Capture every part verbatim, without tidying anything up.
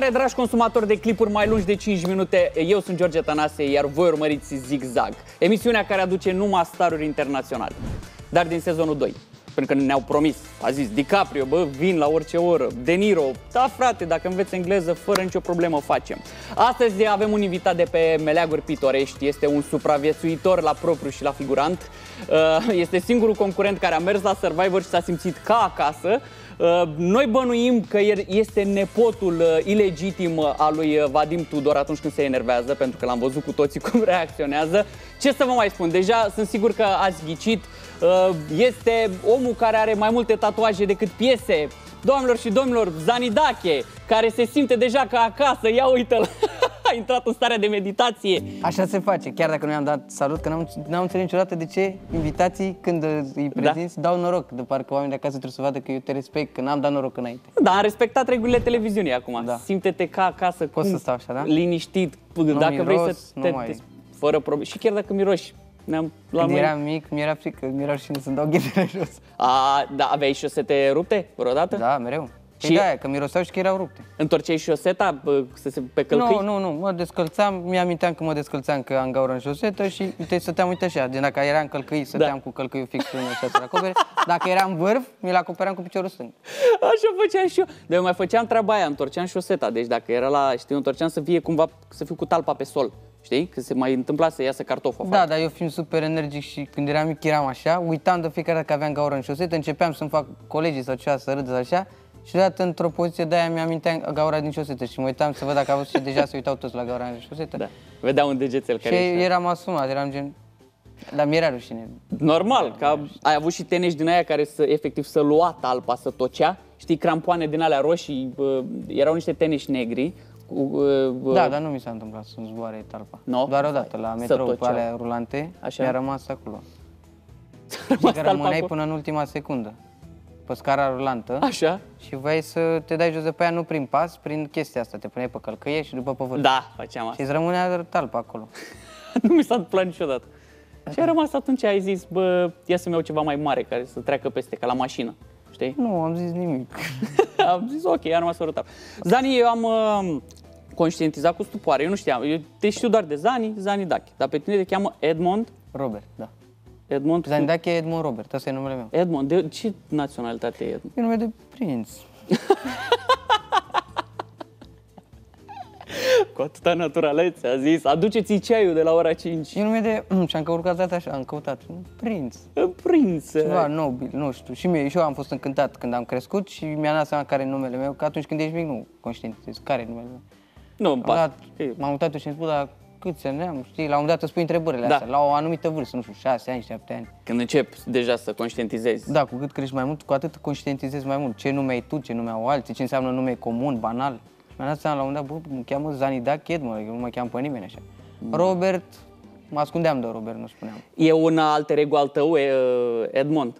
Salutare, dragi consumatori de clipuri mai lungi de cinci minute. Eu sunt George Tănase, iar voi urmăriți Zigzag, emisiunea care aduce numai staruri internaționale. Dar din sezonul doi, pentru că ne-au promis, a zis DiCaprio, bă, vin la orice oră, De Niro, da frate, dacă înveți engleză, fără nicio problemă facem. Astăzi avem un invitat de pe meleaguri pitorești, este un supraviețuitor la propriu și la figurant, este singurul concurent care a mers la Survivor și s-a simțit ca acasă. Noi bănuim că este nepotul ilegitim al lui Vadim Tudor atunci când se enervează, pentru că l-am văzut cu toții cum reacționează. Ce să vă mai spun, deja sunt sigur că ați ghicit, este omul care are mai multe tatuaje decât piese. Doamnelor și domnilor, Zanidache, care se simte deja ca acasă, ia uite-l, a intrat în starea de meditație. Așa se face, chiar dacă nu i-am dat salut, că n-am înțeles niciodată de ce invitații, când îi prezinți, da, dau noroc. De parcă oamenii de acasă trebuie să vadă că eu te respect, că n-am dat noroc înainte. Da, am respectat regulile televiziunii acum. Da. Simte-te ca acasă, pot să stau așa, da? Liniștit, nu dacă miros, vrei să te, mai... te fără probleme. Și chiar dacă miroși. Când noi... eram mic, mi-era frică, mi-era rușine să-mi dau ghidele jos. A, da, aveai șosete rupte vreodată? Da, mereu. Și și da, că miroseau și că erau rupte. Întorceai șoseta să se pe călcâi? Nu, nu, nu, mă descălțam, mi-aminteam că mă descălțam că am gaură în șosetă și te stăteam, uite așa, din dacă eram călcâi, stăteam da. cu călcâiul fix în așa să-l acopere. Dacă eram vârf, mi-l acopeream cu piciorul stâng. Așa făceam și eu. Dar eu mai făceam treaba aia, întorceam șoseta, deci dacă era la, știi, întorceam să fie cumva, să fiu cu talpa pe sol. Știi? Că se mai întâmpla să iasă cartoful afară. Da, dar eu fiind super energic și când eram mic eram așa, uitam de fiecare dată că aveam gaură în șosetă, începeam să-mi fac colegii sau ceva să râdă așa și deodată într-o poziție de aia mi-aminteam gaura din șosetă și mă uitam să văd dacă au și deja se uitau toți la gaura în șosetă. Da, vedeau un degețel care și ieșea. Eram asumat, eram gen... Dar mi-era rușine. Normal, că ai avut și tenești din aia care să, efectiv să lua talpa, să tocea, știi, crampoane din alea roșii, erau niște tenești negri. Da, dar nu mi s-a întâmplat să-mi zboare talpa. No? Doar odată, la metrou, pe alea rulante, mi-a rămas acolo. Și că rămâneai până în ultima secundă, pe scara rulantă. Așa. Și voiai să te dai jos de pe ea, nu prin pas, prin chestia asta. Te puneai pe călcăie și după pe vârf. Da, făceam asta. Și îți rămânea talpa acolo. Nu mi s-a întâmplat niciodată. Și a rămas atunci, ai zis, bă, ia să-mi iau ceva mai mare, care să treacă peste, ca la mașină. Știi? Nu, am zis nimic. Am zis, ok, a rămas fără talpă. Zani, eu am... Uh, conștientizat cu stupoare, eu nu știam, eu te știu doar de Zani, Zanidache, dar pe tine te cheamă Edmond? Robert, da. Edmond? Zanidache e Edmond Robert, ăsta e numele meu. Edmond, de ce naționalitate e Edmond? E nume de prinț. Cu atâta naturalețe, a zis, aduceți-i ceaiul de la ora cinci. E nume de, și am căutat data așa, am căutat, prinț. Prinț. Ceva nobil, nu știu, și, mie, și eu am fost încântat când am crescut și mi-am dat seama care e numele meu, că atunci când ești mic nu conștientizezi care e numele meu. Nu, îmi pasă. M-am uitat și îmi spus, dar câți ani am, știi, la un dat îți pui întrebările da. astea, la o anumită vârstă, nu știu, șase ani, șapte ani. Când începi deja să conștientizezi. Da, cu cât crești mai mult, cu atât conștientizezi mai mult. Ce nume ai tu, ce nume au alții, ce înseamnă nume comun, banal. Mi-am dat seama la un dat, bă, mă cheamă Zanidache Edmond, eu nu mă cheam pe nimeni așa. Mm. Robert, mă ascundeam de Robert, nu spuneam. E un alter ego al tău, Edmond?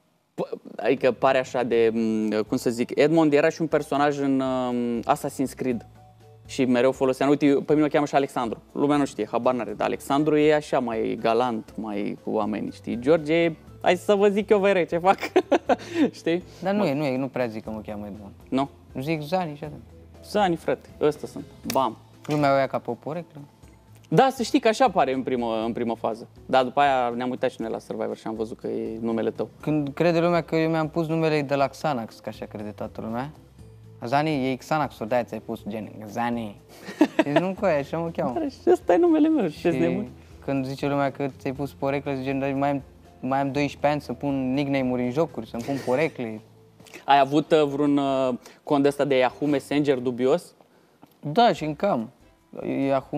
Adică pare așa de, cum să zic, Edmond era și un personaj în Assassin's Creed. Și mereu foloseam, uite, pe mine o cheamă și Alexandru. Lumea nu știe, habar n-are, dar Alexandru e așa, mai galant, mai cu oamenii, știi? George, hai să vă zic eu vere ce fac, știi? Dar nu e, nu e, nu prea zic că mă cheamă Edmond. Nu? Zic Zani și atât. Zani, frate, ăsta sunt, bam. Lumea o ia ca pe o poreclă. Da, să știi că așa pare în primă, în primă fază. Dar după aia ne-am uitat și noi la Survivor și am văzut că e numele tău. Când crede lumea că eu mi-am pus numele de la Xanax, că așa crede toată lumea. Zani, e Xanax-ul, de-aia ți-ai pus gen, Zani. Deci nu cu aia, așa mă cheamă. Dar și ăsta e numele meu, și când zice lumea că ți-ai pus poreclă, zice, mai am, mai am doisprezece ani să pun nickname-uri în jocuri, să-mi pun porecle. Ai avut uh, vreun uh, cont ăsta de Yahoo Messenger dubios? Da, și încă am. Yahoo,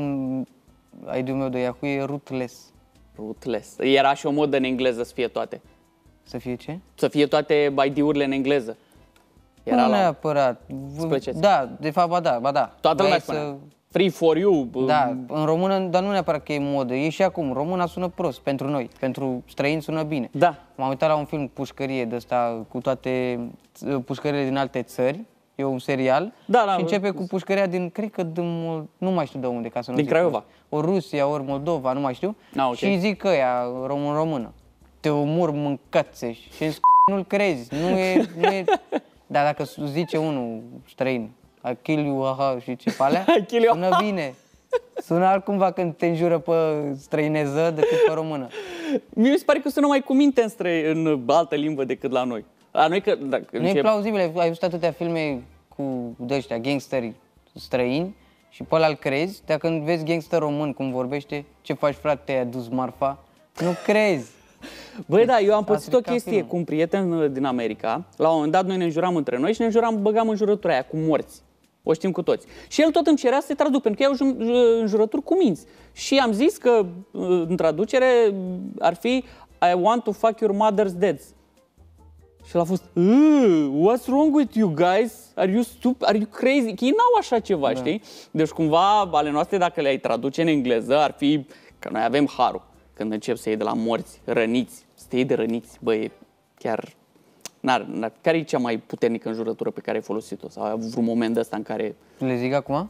I D-ul meu de Yahoo e rootless. Rootless. Era și o modă în engleză să fie toate. Să fie ce? Să fie toate I D-urile în engleză. Era nu la... neapărat. Da, de fapt, ba da, ba da. Toată lumea spune. Să... Free for you. Da, în română, dar nu neapărat că e modă. E și acum, româna sună prost pentru noi, pentru străini sună bine. Da. M-am uitat la un film Pușcărie de ăsta cu toate pușcările din alte țări. E un serial da, da, și începe cu pușcăria din, cred că din, nu mai știu de unde, ca să nu din zic. Craiova. O Rusia, ori Moldova, nu mai știu. Ah, okay. Și zic că ea, român-română. Te omor, mâncați și nu-l crezi. Nu e, nu e... Dar dacă zice unul străin, I kill you, aha, și ce pe alea. I kill you, Sună bine. Sună altcumva când te înjură pe străineză decât pe română. Mie mi se pare că sună mai cu minte în, stră... în altă limbă decât la noi. La noi că... Dacă Nu e plauzibil, ai văzut atâtea filme cu de-ăștia, gangsteri străini și pe ăla îl crezi, dar când vezi gangster român cum vorbește, ce faci frate, te-ai adus marfa, nu crezi. Băi, da, eu am pățit o chestie filmul. cu un prieten din America. La un moment dat noi ne înjuram între noi și ne înjuram, băgam înjurătura aia cu morți. O știm cu toți. Și el tot îmi cerea să-i traduc, pentru că iau înjurături cu minți. Și am zis că, în traducere, ar fi I want to fuck your mother's deads. Și el a fost, what's wrong with you guys? Are you stupid? Are you crazy? Că ei n-au așa ceva, da. Știi? Deci cumva ale noastre, dacă le-ai traduce în engleză, ar fi că noi avem harul. Când încep să iei de la morți, răniți, să te iei de răniți, băi, chiar... N-ar, n-ar. Care e cea mai puternică înjurătură pe care ai folosit-o? Sau ai avut vreun moment ăsta în care... Le zic acum?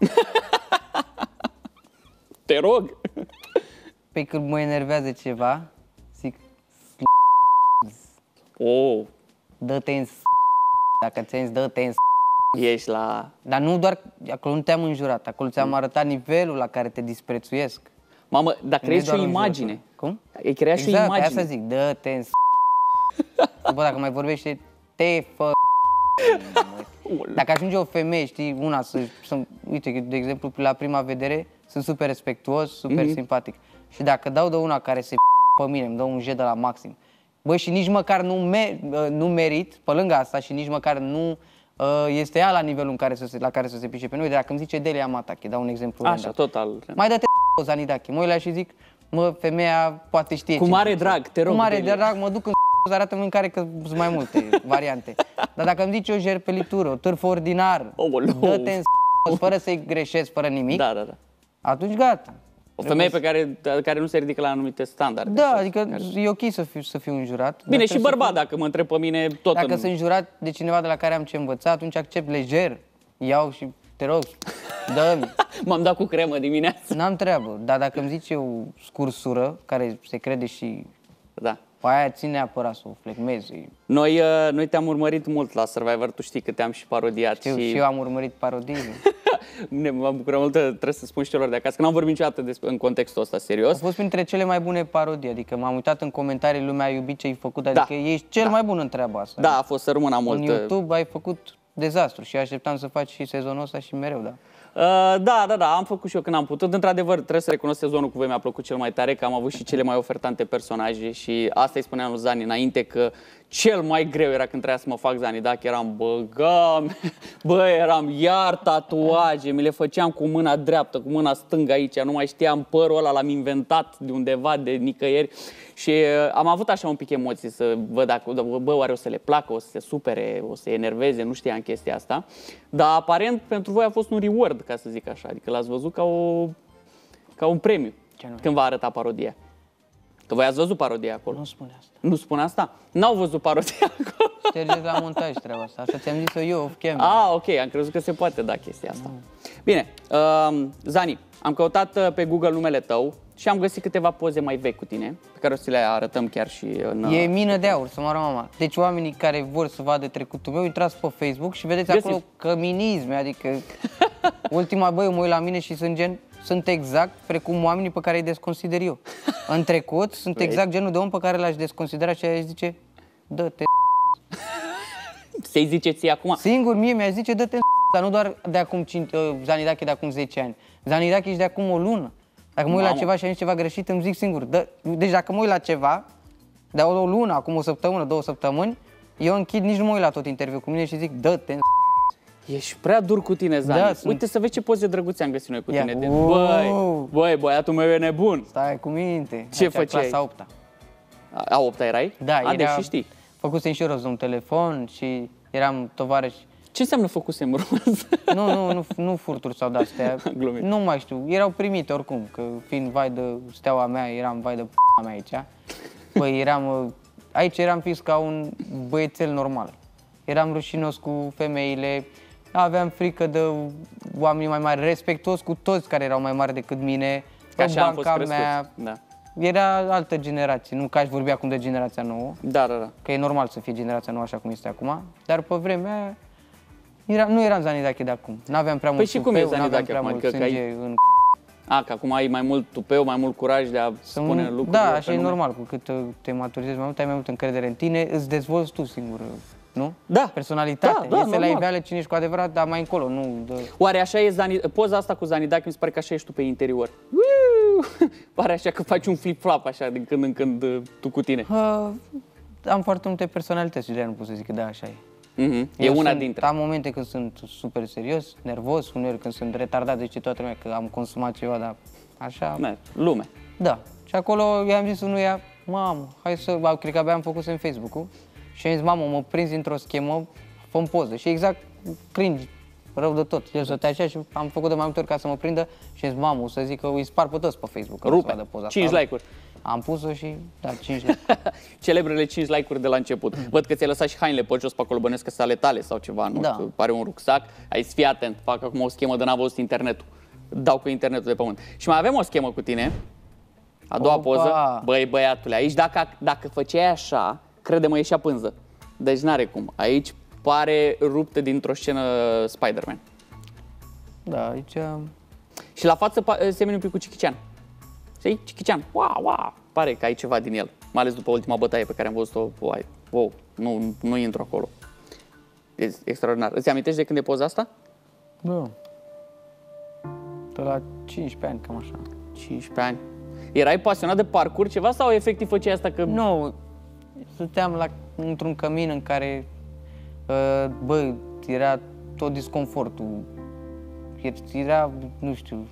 Te rog! Păi când mă enervează ceva, zic... Oh, Dă-te în dacă ți-am zis, dă-te în ești la... Dar nu doar, acolo nu te-am înjurat, acolo ți-am arătat nivelul la care te disprețuiesc. Mamă, dar creezi și o imagine. Cum? Ei crea și o exact, imagine. Exact, să zic, dă-te în Bă, dacă mai vorbește, te fă Dacă ajunge o femeie, știi, una să, să uite, de exemplu, la prima vedere, sunt super respectuos, super mm-hmm. simpatic. Și dacă dau de una care se pe mine, îmi dă un jet de la maxim. Bă, și nici măcar nu, me, nu merit, pe lângă asta, și nici măcar nu este ea la nivelul în care să se, la care să se pișe pe noi. Dacă îmi zice Delia Matache, dau un exemplu. Așa, total. Mai dă-te Zanidache. Mă uit la și zic, mă, femeia poate știe. Cu mare drag, te rog. Cu mare Delia. drag, mă duc în arată în care că sunt mai multe variante. Dar dacă îmi zici o jerpelitură, o târfă ordinară, oh, dă-te în fără să-i greșesc, fără nimic, da, da, da. Atunci gata. O femeie pe care, care nu se ridică la anumite standarde. Da, adică care... e ok să fiu, să fiu înjurat. Bine, și bărbat, fiu... dacă mă întreb pe mine, tot Dacă în... sunt înjurat de cineva de la care am ce învăța, atunci accept lejer, iau și te rog, dă-mi. M-am dat cu cremă dimineața. N-am treabă, dar dacă îmi zice o scursură, care se crede și... Da. Pe aia ține neapărat să o flecmezi. Noi, noi te-am urmărit mult la Survivor, tu știi că te-am și parodiat. Știu, și... și eu am urmărit parodii. Ne m-am bucurat mult, trebuie să spun și celor de acasă, că n-am vorbit niciodată despre, în contextul ăsta, serios. A fost printre cele mai bune parodii, adică m-am uitat în comentarii, lumea a iubit ce ai făcut, adică da. ești cel da. mai bun în treaba asta. Da, a fost să rămână mult. În YouTube ai făcut dezastru și așteptam să faci și sezonul ăsta și mereu, da. Uh, da, da, da, am făcut și eu când am putut. Într-adevăr, trebuie să recunosc, sezonul cu voi mi-a plăcut cel mai tare, că am avut și cele mai ofertante personaje și asta îi spuneam lui Zani înainte, că cel mai greu era când trebuia să mă fac Zani, dacă eram băgam, bă, eram iar tatuaje, mi le făceam cu mâna dreaptă, cu mâna stângă aici, nu mai știam, părul ăla l-am inventat de undeva, de nicăieri și uh, am avut așa un pic emoții să văd dacă, bă, oare o să le placă, o să se supere, o să se enerveze, nu știam chestia asta, dar aparent pentru voi a fost un reward, ca să zic așa, adică l-ați văzut ca, o, ca un premiu când va arăta parodia. Că voi ați văzut parodia acolo. Nu spune asta. Nu spune asta? N-au văzut parodia acolo. Ștergeți la montaj treaba asta. Așa ți-am zis-o eu off camera. Ah, ok. Am crezut că se poate da chestia asta. Mm. Bine. Uh, Zani, am căutat pe Google numele tău și am găsit câteva poze mai vechi cu tine, pe care o să le arătăm chiar și în... E mină de aur, să moară mama. Deci oamenii care vor să vadă trecutul meu, intrați pe Facebook și vedeți Găsiți. acolo căminisme, adică... Ultima, băi, eu mă uit la mine și sunt gen... Sunt exact precum oamenii pe care îi desconsider eu. În trecut, sunt exact genul de om pe care l-aș desconsidera și aș zice, dă-te. Să-i zice ție acum? Singur mie mi-aș zice, dă-te, dar nu doar de acum cinci, Zanidache de acum zece ani. Zanidache ești de acum o lună. Dacă mă uit la ceva și am zis ceva greșit, îmi zic singur. Dă... Deci dacă mă uit la ceva, de o lună, acum o săptămână, două săptămâni, eu închid, nici nu mă uit la tot interviul cu mine și zic, dă-te. Ești prea dur cu tine, Zani. Da, Uite sunt... să vezi ce poze drăguțe am găsit noi cu Ia. tine. Băi, băi, băiatul meu e nebun. Stai cu minte. Ce făceai? Clasa a opta. A opta erai? Da, a, era... deci știi. Făcusem și rost de un telefon și eram tovarăși. Ce înseamnă făcusem rost? Nu, nu, nu, nu furturi sau de-astea. Nu mai știu. Erau primite oricum, că fiind vai de steaua mea, eram vai de p***a mea aici. Băi, eram... Aici eram fix ca un băiețel normal. Eram rușinos cu femeile, aveam frică de oamenii mai mari, respectuos cu toți care erau mai mari decât mine. Ca așa am fost crescut. Da. Era altă generație, nu că aș vorbi acum de generația nouă. Da, da, da. Că e normal să fie generația nouă așa cum este acum, dar pe vremea Era, nu eram Zanidache de acum. N-aveam prea mult Păi și cum e tupeu, n-aveam Zanidache prea acum? mult Adică că sânge ai- în... A, că acum ai mai mult tupeu, mai mult curaj de a spune lucruri. Da, pe așa e nume. normal. Cu cât uh, te maturizezi mai mult, ai mai multă încredere în tine, îți dezvolți tu singur, nu? Da. Personalitate. Da, da, Este la normal. iveală cine ești cu adevărat, dar mai încolo, nu... De... Oare așa e Zani... poza asta cu Zanidache, mi se pare că așa ești tu pe interior. Uiu! Pare așa că faci un flip-flop așa din când în când uh, tu cu tine. Uh, am foarte multe personalități și de-aia nu pot să zic că da, așa e. Mhm. E Eu una sunt, dintre. Am momente când sunt super serios, nervos, uneori când sunt retardat, zice toată lumea că am consumat ceva, dar așa... Ne, lume. Da. Și acolo i-am zis unuia, mamă, hai să... Bă, cred că abia am făcut în Facebook-ul și am zis, mamă, mă prinzi într-o schemă, fă-mi poză. Și exact cringe, rău de tot. El stătea așa și am făcut de mai multe ori ca să mă prindă și am zis, mamă, o să zic că îi spar pe toți pe Facebook. că o să Rupe. vadă poza cinci asta. like-uri. Am pus-o și, da, cinci like. Celebrele cinci like-uri de la început. Văd că ți-ai lăsat și hainele pe jos pe acolo, bănesc că sunt ale tale sau ceva, nu Da. știu, pare un rucsac. Ai zis, fii atent, fac acum o schemă de n-a văzut internetul. Dau cu internetul de pământ. Și mai avem o schemă cu tine. A doua Opa! poză. Băi, băiatule, aici dacă, dacă făceai așa, crede-mă, ieșea pânză. Deci n-are cum. Aici pare ruptă dintr-o scenă Spider-Man. Da, aici... Și la față pa- semeni un pic cu Cichician. Știi? Cichician. Wow, wow. Pare că ai ceva din el. Mai ales după ultima bătaie pe care am văzut-o. Wow, wow. Nu, nu intru acolo. E extraordinar. Îți amintești de când e poza asta? Da. Pe la cincisprezece ani, cam așa. cincisprezece ani. Erai pasionat de parcurs ceva sau efectiv făceai asta că... Nu, stăteam la, într-un cămin în care, uh, bă, era tot disconfortul. Era, nu știu,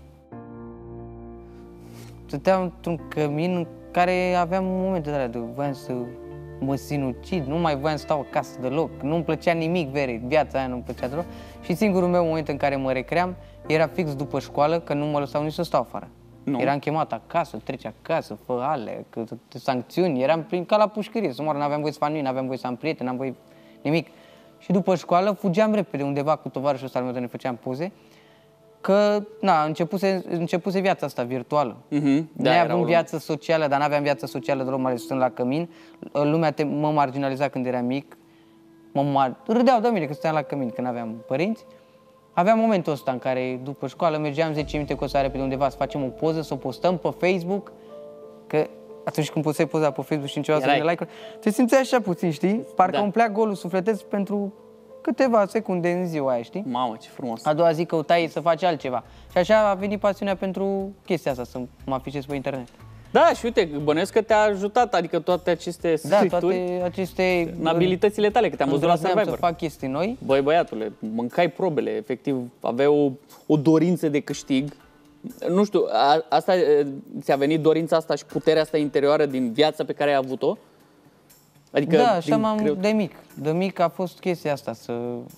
stăteam într-un cămin în care aveam momente de alea de voiam să mă sinucid, nu mai voiam să stau acasă deloc, nu-mi plăcea nimic, vere, viața aia nu-mi plăcea deloc. Și singurul meu moment în care mă recream era fix după școală, că nu mă lăsau nici să stau afară. Nu. Eram chemat acasă, treci acasă, fă ale, că, sancțiuni, eram prin, ca la pușcărie, să moară, n-aveam voie să fac nimic, n-aveam voie să am prieteni, n-am voie nimic. Și după școală fugeam repede undeva cu tovarășul ăsta al meu, de ne făceam poze, că, na, începuse, începuse viața asta virtuală. Mhm, da, Noi era aveam o- viață socială, dar n-aveam viață socială deloc, mai ales stând la cămin. Lumea te, mă marginaliza când eram mic, mă mar... râdeau de mine că stăteam la cămin, că n-aveam părinți. Aveam momentul ăsta în care, după școală, mergeam zece minute cu o sare pe undeva să facem o poză, să o postăm pe Facebook, că atunci când poți să poza pe Facebook și în ceva să Erai. vină like-uri, te simțeai așa puțin, știi? Parcă Da. umplea golul sufletesc pentru câteva secunde în ziua aia, știi? Mamă, ce frumos. A doua zi căutai să faci altceva. Și așa a venit pasiunea pentru chestia asta, să mă afișez pe internet. Da, și uite, bănuiesc că te-a ajutat, adică toate aceste Da, scrituri, toate aceste... în abilitățile tale, că te-am văzut la îndrăzneam Survivor. să fac chestii noi. Băi, băiatule, mâncai probele, efectiv, aveai o, o dorință de câștig. Nu știu, a, asta, e, ți-a venit dorința asta și puterea asta interioară din viața pe care ai avut-o? Adică Da, așa din m-am greu- de mic. De mic a fost chestia asta, să,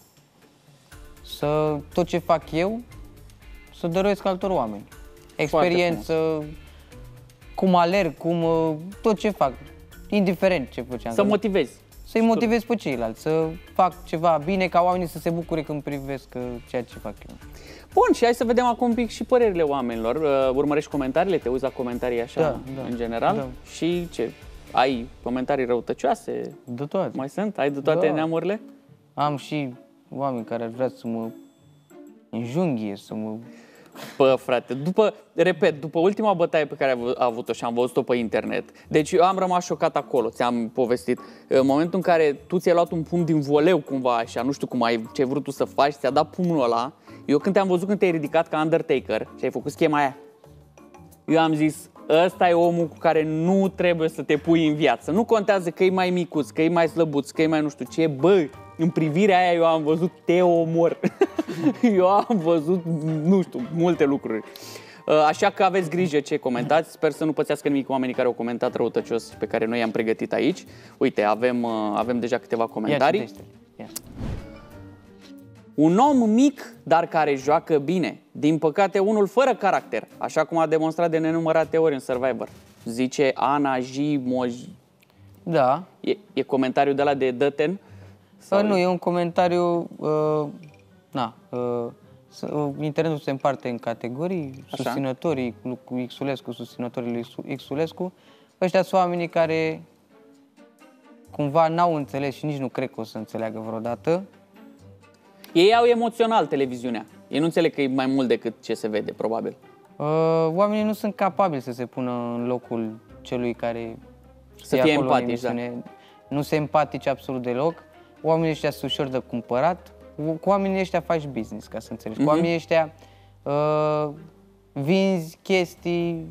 să tot ce fac eu, să dăruiesc altor oameni. Experiență, cum alerg, cum uh, tot ce fac, indiferent ce făceam. Să motivezi. Să-i motivez pe ceilalți, să fac ceva bine, ca oamenii să se bucure când privesc uh, ceea ce fac eu. Bun, și hai să vedem acum un pic și părerile oamenilor. Uh, urmărești comentariile, te uiți la comentarii așa, Da, da, în general? da. Și ce? Ai comentarii răutăcioase? De toate. Mai sunt? Ai de toate Da. neamurile? Am și oameni care ar vrea să mă înjunghie, să mă... Bă, frate, după, repet, după ultima bătaie pe care a avut- a avut-o și am văzut-o pe internet, deci eu am rămas șocat acolo, ți-am povestit. În momentul în care tu ți-ai luat un pumn din voleu cumva așa, nu știu cum ai, ce ai vrut tu să faci, ți-a dat pumnul ăla, eu când te-am văzut când te-ai ridicat ca Undertaker și ai făcut schema aia, eu am zis, ăsta e omul cu care nu trebuie să te pui în viață. Nu contează că e mai micuț, că e mai slăbuț, că e mai nu știu ce, bă, în privirea aia eu am văzut te omor. Eu am văzut, nu știu, multe lucruri. Așa că aveți grijă ce comentați. Sper să nu pățească nimic oamenii care au comentat răutăcios și pe care noi i-am pregătit aici. Uite, avem, avem deja câteva comentarii. Ia citește. Ia. Un om mic, dar care joacă bine. Din păcate, unul fără caracter, așa cum a demonstrat de nenumărate ori în Survivor. Zice Ana J. Moj... Da. E, e comentariul de la de Dăten? Sau nu, e un comentariu, uh, na, uh, s- uh, internetul se împarte în categorii, Așa. susținătorii lui Xulescu, susținătorii lui Xulescu. Ăștia sunt oamenii care cumva n-au înțeles și nici nu cred că o să înțeleagă vreodată Ei au emoțional televiziunea. Ei nu înțeleg că e mai mult decât ce se vede, probabil. Uh, oamenii nu sunt capabili să se pună în locul celui care să fie empatici, da. Nu sunt empatici absolut deloc. Oamenii ăștia sunt ușor de cumpărat. Cu oamenii ăștia faci business, ca să înțelegi. Mm-hmm. Cu oamenii ăștia uh, vinzi chestii,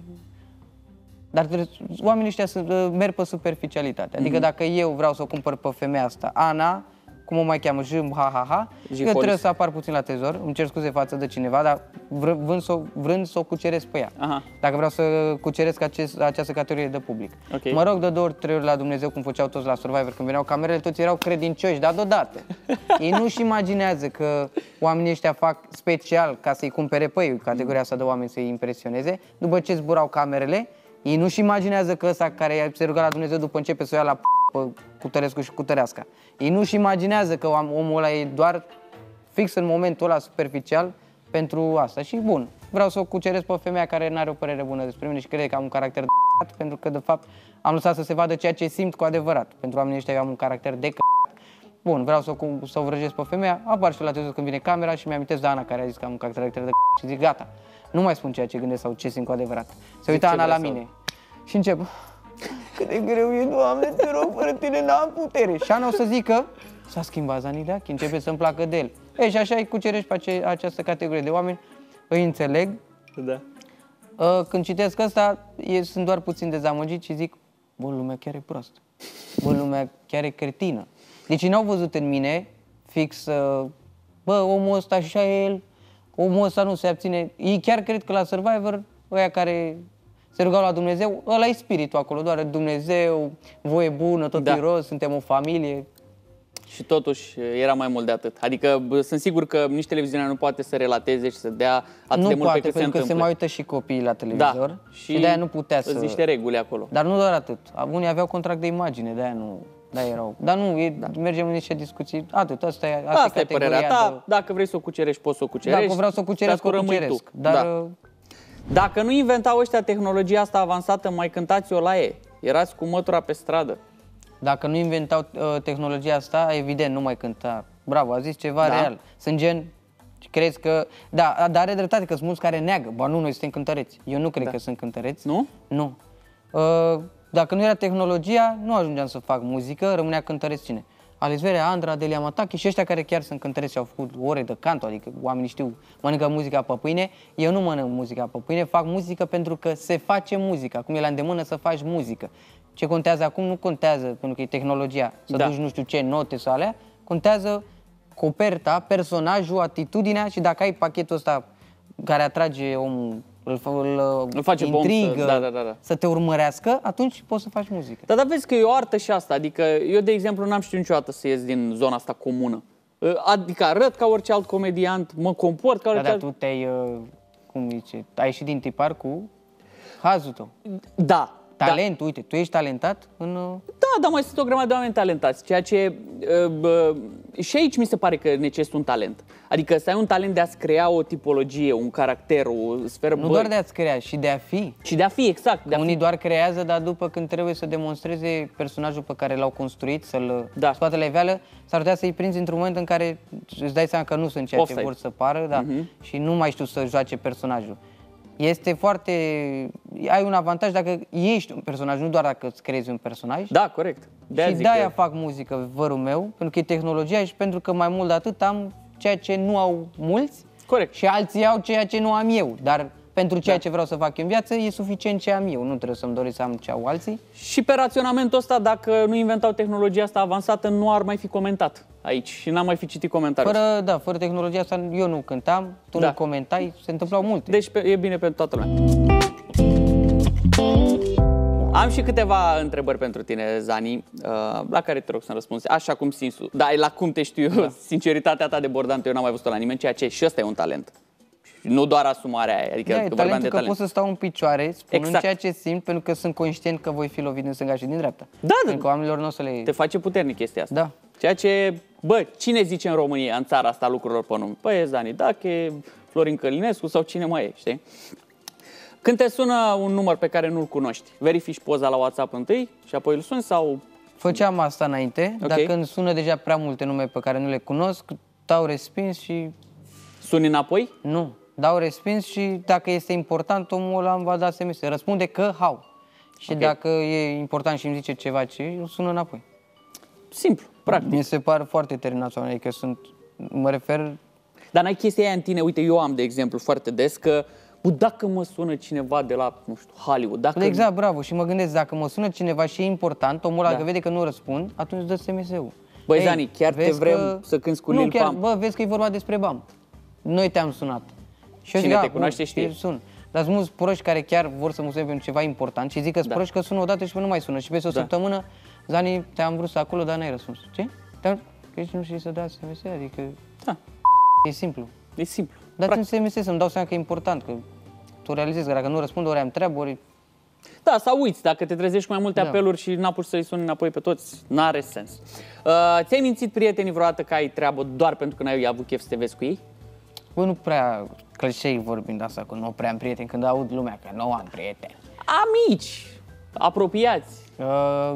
dar trebuie, oamenii ăștia sunt, uh, merg pe superficialitate. Adică mm-hmm. dacă eu vreau să o cumpăr pe femeia asta, Ana, cum o mai cheamă, Jim, ha, ha, ha, eu trebuie să apar puțin la Trezor, îmi cer scuze față de cineva, dar vr vrând să, vrând să o cuceresc pe ea. Aha. Dacă vreau să cuceresc acest, această categorie de public. Okay. Mă rog de două ori, trei ori la Dumnezeu, cum făceau toți la Survivor, când veneau camerele, toți erau credincioși, dar deodată. Ei nu-și imaginează că oamenii ăștia fac special ca să-i cumpere pe ei, categoria asta de oameni să-i impresioneze, după ce zburau camerele, ei nu-și imaginează că ăsta care se ruga la Dumnezeu după începe să o ia la p*** pe Cutărescu și Cutăreasca. Ei nu-și imaginează că omul ăla e doar fix în momentul ăla superficial pentru asta. Și bun, vreau să o cuceresc pe femeia care nu are o părere bună despre mine și crede că am un caracter de c***at, pentru că de fapt am lăsat să se vadă ceea ce simt cu adevărat. Pentru oamenii ăștia eu am un caracter de c***at. Bun, vreau să, să o vrăjesc pe femeia, apar și la televizor când vine camera și mi-amintesc de Ana care a zis că am un caracter de c***at și zic gata, nu mai spun ceea ce gândesc sau ce simt cu adevărat. Se uită Ana la mine și încep. Cât de greu e, Doamne, te rog, fără tine n-am putere. Și Ana o să zică, s-a schimbat Zanidache, începe să-mi placă de el. E, și așa îi cucerești pe ace această categorie de oameni, îi înțeleg. Da. Când citesc asta, e, sunt doar puțin dezamăgit și zic, bă, lumea chiar e proastă. Bă, lumea chiar e cretină. Deci n-au văzut în mine fix, bă, omul ăsta așa e el, omul ăsta nu se abține. Ei chiar cred că la Survivor, ăia care se rugau la Dumnezeu, ăla e spiritul acolo, doar Dumnezeu, voie bună, tot da. E roz, suntem o familie. Și totuși era mai mult de atât. Adică sunt sigur că nici televiziunea nu poate să relateze și să dea atât nu de mult poate, pe cât se întâmplă. Nu poate, pentru că se mai uită și copiii la televizor da. Și, și de-aia nu putea să... niște reguli acolo. Dar nu doar atât. Unii aveau contract de imagine, de-aia nu... Da, erau. Dar nu, e, da. Mergem în niște discuții, atât, asta e, asta asta e părerea ta, de... dacă vrei să o cucerești, poți să o cucerești. Dacă vreau să o cuceresc, o cuceresc. Dar... Da. Dacă nu inventau ăștia tehnologia asta avansată, mai cântați o la ei. Erați cu mătura pe stradă. Dacă nu inventau uh, tehnologia asta, evident, nu mai cânta. Bravo, a zis ceva da. Real. Sunt gen, crezi că... Da, dar are dreptate, că sunt mulți care neagă. Ba nu, noi suntem cântăreți. Eu nu cred da. Că sunt cântăreți. Nu? Nu. Uh, dacă nu era tehnologia, nu ajungeam să fac muzică, rămânea cântăreți cine? Alex Verea, Andra, Delia Matachi și ăștia care chiar sunt cântăreți și au făcut ore de canto, adică oamenii știu, mănâncă muzica pe pâine. Eu nu mănânc muzica pe pâine, fac muzică pentru că se face muzică. Acum e la îndemână să faci muzică. Ce contează acum nu contează, pentru că e tehnologia, să da. Duci nu știu ce note sau alea, contează coperta, personajul, atitudinea și dacă ai pachetul ăsta care atrage omul, îl, îl, îl face intrigă, să, da, da, da, da. Să te urmărească, atunci poți să faci muzică. Dar, dar vezi că e o artă și asta, adică eu, de exemplu, n-am știut niciodată să ies din zona asta comună. Adică arăt ca orice alt comediant, mă comport ca orice da, alt... Dar tu te-ai, cum zice, ai ieșit din tipar cu hazul tău. Da. Talent, da. Uite, tu ești talentat în... Da, dar mai sunt o grămadă de oameni talentați, ceea ce... Uh, și aici mi se pare că necesită un talent. Adică să ai un talent de a-ți crea o tipologie, un caracter, o sferă... Nu bă, doar de a-ți crea, și de a fi. Și de a fi, exact. De a unii fi. Doar creează, dar după când trebuie să demonstreze personajul pe care l-au construit, să-l da. Scoate la iveală, s-ar putea să-i prinzi într-un moment în care îți dai seama că nu sunt ceea ce vor să pară, da, uh-huh. Și nu mai știu să joace personajul. Este foarte... Ai un avantaj dacă ești un personaj, nu doar dacă îți creezi un personaj. Da, corect. De și de-aia că... fac muzică, vărul meu, pentru că e tehnologia și pentru că mai mult de atât am ceea ce nu au mulți. Corect. Și alții au ceea ce nu am eu. Dar pentru ceea da. Ce vreau să fac eu în viață e suficient ce am eu. Nu trebuie să-mi doresc să am ce au alții. Și pe raționamentul ăsta, dacă nu inventau tehnologia asta avansată, nu ar mai fi comentat aici și n-am mai fi citit comentarii. Fără, da, fără tehnologia asta eu nu cântam, tu da. Nu comentai, se întâmplau multe. Deci e bine pentru toată lumea. Am și câteva întrebări pentru tine, Zani, la care te rog să-mi răspunzi, așa cum simți. Da, la cum te știu eu, da. Sinceritatea ta debordantă, eu n-am mai văzut-o la nimeni, ceea ce și ăsta e un talent. Nu doar asumarea aia, adică da, că talentul de că talent. pot să stau în picioare, spunând exact. Ceea ce simt, pentru că sunt conștient că voi fi lovit din stânga și din dreapta. Da, pentru că oamenilor nu o să le... Te face puternic chestia asta. Da. Ceea ce, bă, cine zice în România, în țara asta, lucrurilor pe nume? Păi e Zani Dache, Florin Călinescu sau cine mai e, știi? Când te sună un număr pe care nu-l cunoști, verifici poza la WhatsApp întâi și apoi îl suni sau... Făceam asta înainte, okay. Dar când sună deja prea multe nume pe care nu le cunosc, dau respins și... Suni înapoi? Nu. Dau respins și dacă este important, omul ăla îmi va da S M S. Răspunde că hau. Și okay. Dacă e important și îmi zice ceva ce, eu sun înapoi. Simplu, practic. Mi se pare foarte terminat, adică sunt, mă refer... Dar n-ai chestia aia în tine, uite, eu am, de exemplu, foarte des că, bă, dacă mă sună cineva de la, nu știu, Hollywood, dacă... Exact, bravo, și mă gândesc, dacă mă sună cineva și e important, omul ăla, Da. dacă vede că nu răspund, atunci dă S M S-ul. Băi, Zani, chiar te vezi vrem că- să cânti cu Nu, Lil chiar, Pump. bă, vezi că e vorba despre bam. Noi te-am sunat. Și eu Cine zic, te "A, cunoaște bun, știe." îi sun. Dar sunt mulți proști care chiar vor să mă sune pentru ceva important și zic că sunt Da. proști că sună odată și nu mai sună. Și peste o Da. săptămână, Zani, te-am vrut să acolo, dar n-ai răspuns. Ce? Te-am... Că ești nu știi să dai S M S, adică Da, e simplu. e simplu. Dați-mi S M S să-mi dau seama că e important, că tu realizezi că dacă nu răspund, ori am treabă, ori... Da, sau uiți, dacă te trezești cu mai multe Da. apeluri și n-apuci să-i suni înapoi pe toți, n-are sens. Uh, ți-ai mințit prietenii vreodată că ai treabă doar pentru că n-ai avut chef să te vezi cu ei? Bă, nu prea clișei vorbind asta, că nu prea am prieteni, când aud lumea că nu am prieteni. Amici, apropiați. Uh,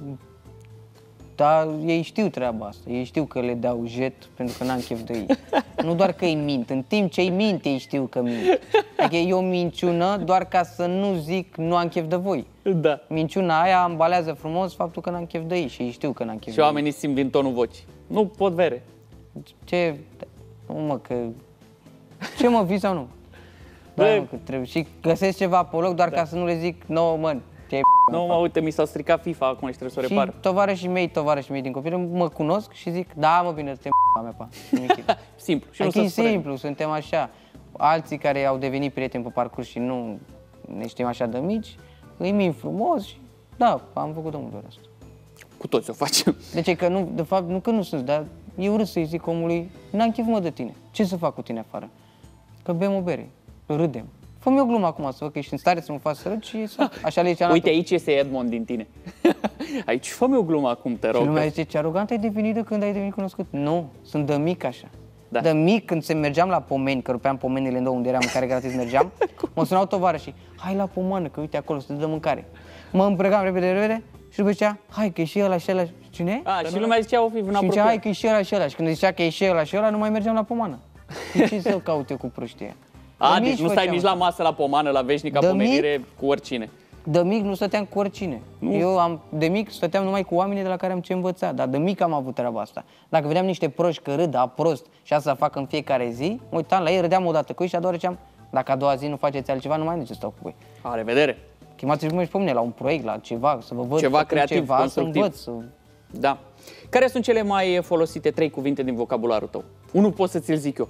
dar ei știu treaba asta, ei știu că le dau jet pentru că n-am chef de ei. Nu doar că îi mint, în timp ce îi mint, ei știu că mint. Adică e o minciună doar ca să nu zic nu am chef de voi. Da. Minciuna aia ambalează frumos faptul că n-am chef de ei și ei știu că n-am chef Și de ei. oamenii simt din tonul vocii. Nu pot vere. Ce? Nu mă, că... Ce mă, vii sau nu? Da, Bă. mă, că trebuie. Și găsesc ceva pe loc doar ca să nu le zic, no, mă, ce Nu, mă, uite, mi s-a stricat FIFA acum și trebuie să o repar. Și tovarășii mei, tovarășii mei din copilă mă cunosc și zic, da, mă, bine, te a mea, pa. Simplu. Și nu Adică se e spune. simplu, suntem așa. Alții care au devenit prieteni pe parcurs și nu ne știm așa de mici, îi min frumos și da, am făcut de multe ori asta. Cu toți o facem. Deci e că nu, de fapt, nu că nu sunt, dar e urât să-i zic omului, n-am chef mă de tine, ce să fac cu tine afară? Că bem o bere, râdem. Fă-mi o glumă acum să văd că ești în stare să mă faci să râd și să... Așa le ziceam la Uite, aici este Edmond din tine. Aici, fă-mi o glumă acum, te Și rog. lumea zice, ce arogant ai devenit de când ai devenit cunoscut. Nu, sunt de mic așa. Da. De mic, când se mergeam la pomeni, că rupeam pomenile în două unde eram, în care gratis mergeam, mă sunau tovarășii, hai la pomană, că uite acolo, să te dă mâncare. Mă îmbrăcam repede, repede și după zicea, hai că e și ăla și ăla. Cine? A, și lumea zicea, o fi vânat Și zicea, hai că e și ăla și ăla. Și când zicea că e și ăla și ăla, nu mai mergeam la pomană. Și ce să caut eu cu prăștia? A, De deci mici nu stai făceam nici asta. la masă, la pomană, la veșnica De pomenire cu oricine. De mic nu stăteam cu oricine. Eu am, de mic stăteam numai cu oamenii de la care am ce învăța, dar de mic am avut treaba asta. Dacă vedeam niște proști că râd, a prost și asta să fac în fiecare zi, mă uitam la ei, râdeam odată cu ei și a doua ori ziceam, dacă a doua zi nu faceți altceva, nu mai am de ce stau cu voi. La revedere. Chemați-mă și pe mine la un proiect, la ceva, să vă văd Ceva făcând creativ, ceva, să constructiv. învăț. Să... Da. Care sunt cele mai folosite trei cuvinte din vocabularul tău? Unul pot să ți-l zic eu.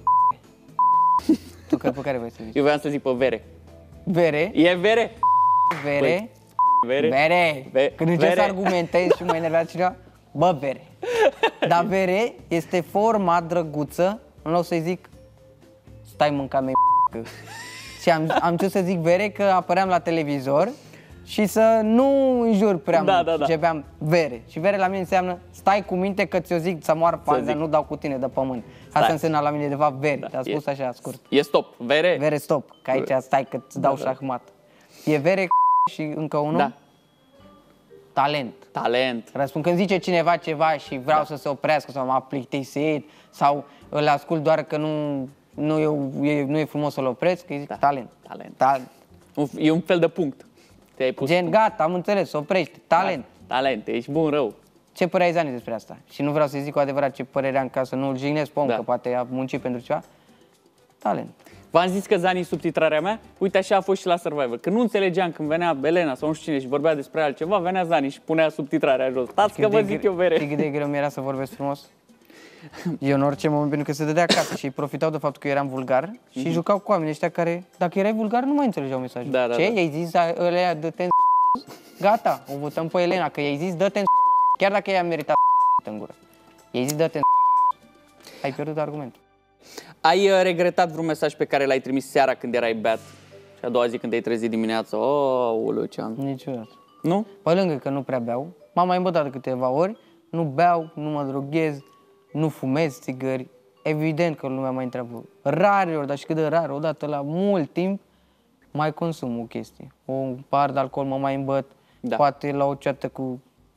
Tu că pe care vrei să zici? Eu voiam să zic pe vere. Vere, E vere? vere, Vere? vere. Ve- Când încerc vere. să argumentez și mă enervează cineva, bă, vere. Dar vere este forma drăguță, în loc să-i zic, stai mânca mea că... Și am, am ce să zic vere că apăream la televizor și să nu înjur prea Da, mult. da, da. Și aveam vere. Și vere la mine înseamnă stai cu minte că ți-o zic să moară panza, zic. nu dau cu tine de pământ. Stai. Asta înseamnă la mine de fapt vere. Da, Te-a spus e- așa scurt. E stop. Vere? Vere stop, că aici stai că îți dau Da, da. șahmat. E vere și încă unul? Da. Talent. Talent. Răspund când zice cineva ceva și vreau să se oprească sau m-a plictisit sau îl ascult doar că nu, nu, e, e, nu e frumos să-l opresc, îi zic talent. Talent. Talent. Un- E un fel de punct. Te-ai pus. Gen, gata, am înțeles, oprește. Talent. Talent. Ești bun, rău. Ce părere ai, Zani, despre asta? Și nu vreau să zic cu adevărat ce părere am ca să nu-l jignesc pe om, Da. că poate a muncit pentru ceva. Talent. V-am zis că Zani subtitrarea mea, uite așa a fost și la Survivor. Când nu înțelegeam, când venea Elena sau nu știu cine și vorbea despre altceva, venea Zani și punea subtitrarea jos. Stați că vă zic eu Știi vere. cât de greu mi-era să vorbesc frumos? Eu în orice moment, pentru că se dădea acasă și ei profitau de faptul că eu eram vulgar și jucau cu oamenii ăștia care, dacă erai vulgar, nu mai înțelegeau mesajul. Da, da, Ce? da. I-ai zis ălea, dă-te în Gata, o votăm pe Elena, că i-ai zis dă-te în chiar dacă ea meritat în gură. I-ai zis dă-te în ai pierdut argumentul. Ai uh, regretat vreun mesaj pe care l-ai trimis seara când erai beat și a doua zi când te-ai trezit dimineața? Oh, Lucian. Niciodată. Nu? Pe lângă că nu prea beau, m-am mai îmbătat de câteva ori, nu beau, nu mă droghez, nu fumez țigări. Evident că lumea mai întreabă rare ori, dar și cât de rar, odată la mult timp, mai consum o chestie. Un par de alcool mă mai îmbăt, Da. poate la o ceată cu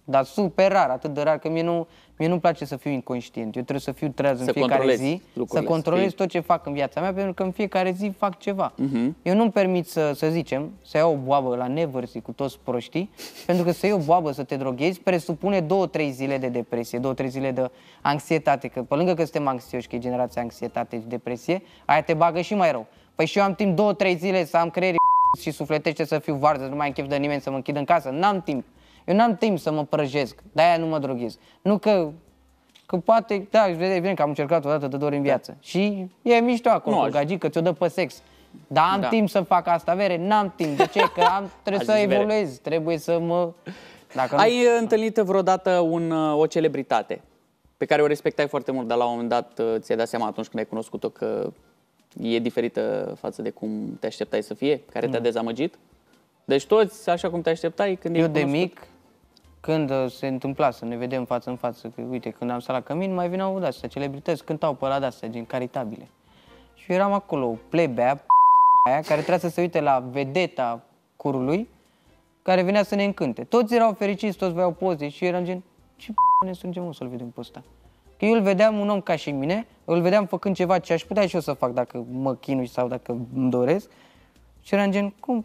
dar super rar, atât de rar că mie nu mie nu-mi place să fiu inconștient. Eu trebuie să fiu treaz în să fiecare zi, să controlez fii... tot ce fac în viața mea, pentru că în fiecare zi fac ceva. Uh-huh. Eu nu-mi permit să, să zicem, să iau o boabă la Neversea cu toți proștii, pentru că să iei o boabă, să te droghezi, presupune două, trei zile de depresie, două, trei zile de anxietate, că pe lângă că suntem anxioși, că e generația anxietate și depresie, aia te bagă și mai rău. Păi și eu am timp două, trei zile să am creierii și sufletește să fiu varză, nu mai am chef de nimeni să mă închid în casă, n-am timp. Eu n-am timp să mă prăjesc, de-aia nu mă droghez. Nu că, că poate, da, evident că am încercat o dată de două ori în viață. Da. Și e mișto acolo, cu gagică, ți-o dă pe sex. Dar am da. timp să fac asta, vere, n-am timp. De ce? Că am, trebuie să evoluez, vere. trebuie să mă... Dacă Ai nu... întâlnit vreodată un, o celebritate pe care o respectai foarte mult, dar la un moment dat ți-ai dat seama atunci când ai cunoscut-o că e diferită față de cum te așteptai să fie, care te-a dezamăgit? Deci toți așa cum te așteptai când Eu ai de mic, când se întâmpla să ne vedem față în față, că uite, când am stat la cămin, mai veneau de-astea celebrități, cântau pe ăla de-astea, gen caritabile. Și eu eram acolo, plebea, aia, care trebuia să se uite la vedeta curului, care venea să ne încânte. Toți erau fericiți, toți voiau poze și eu eram gen, ce ne strângem o să-l vedem pe ăsta? Că eu îl vedeam un om ca și mine, îl vedeam făcând ceva ce aș putea și eu să fac dacă mă chinui sau dacă îmi doresc. Și eram gen, cum?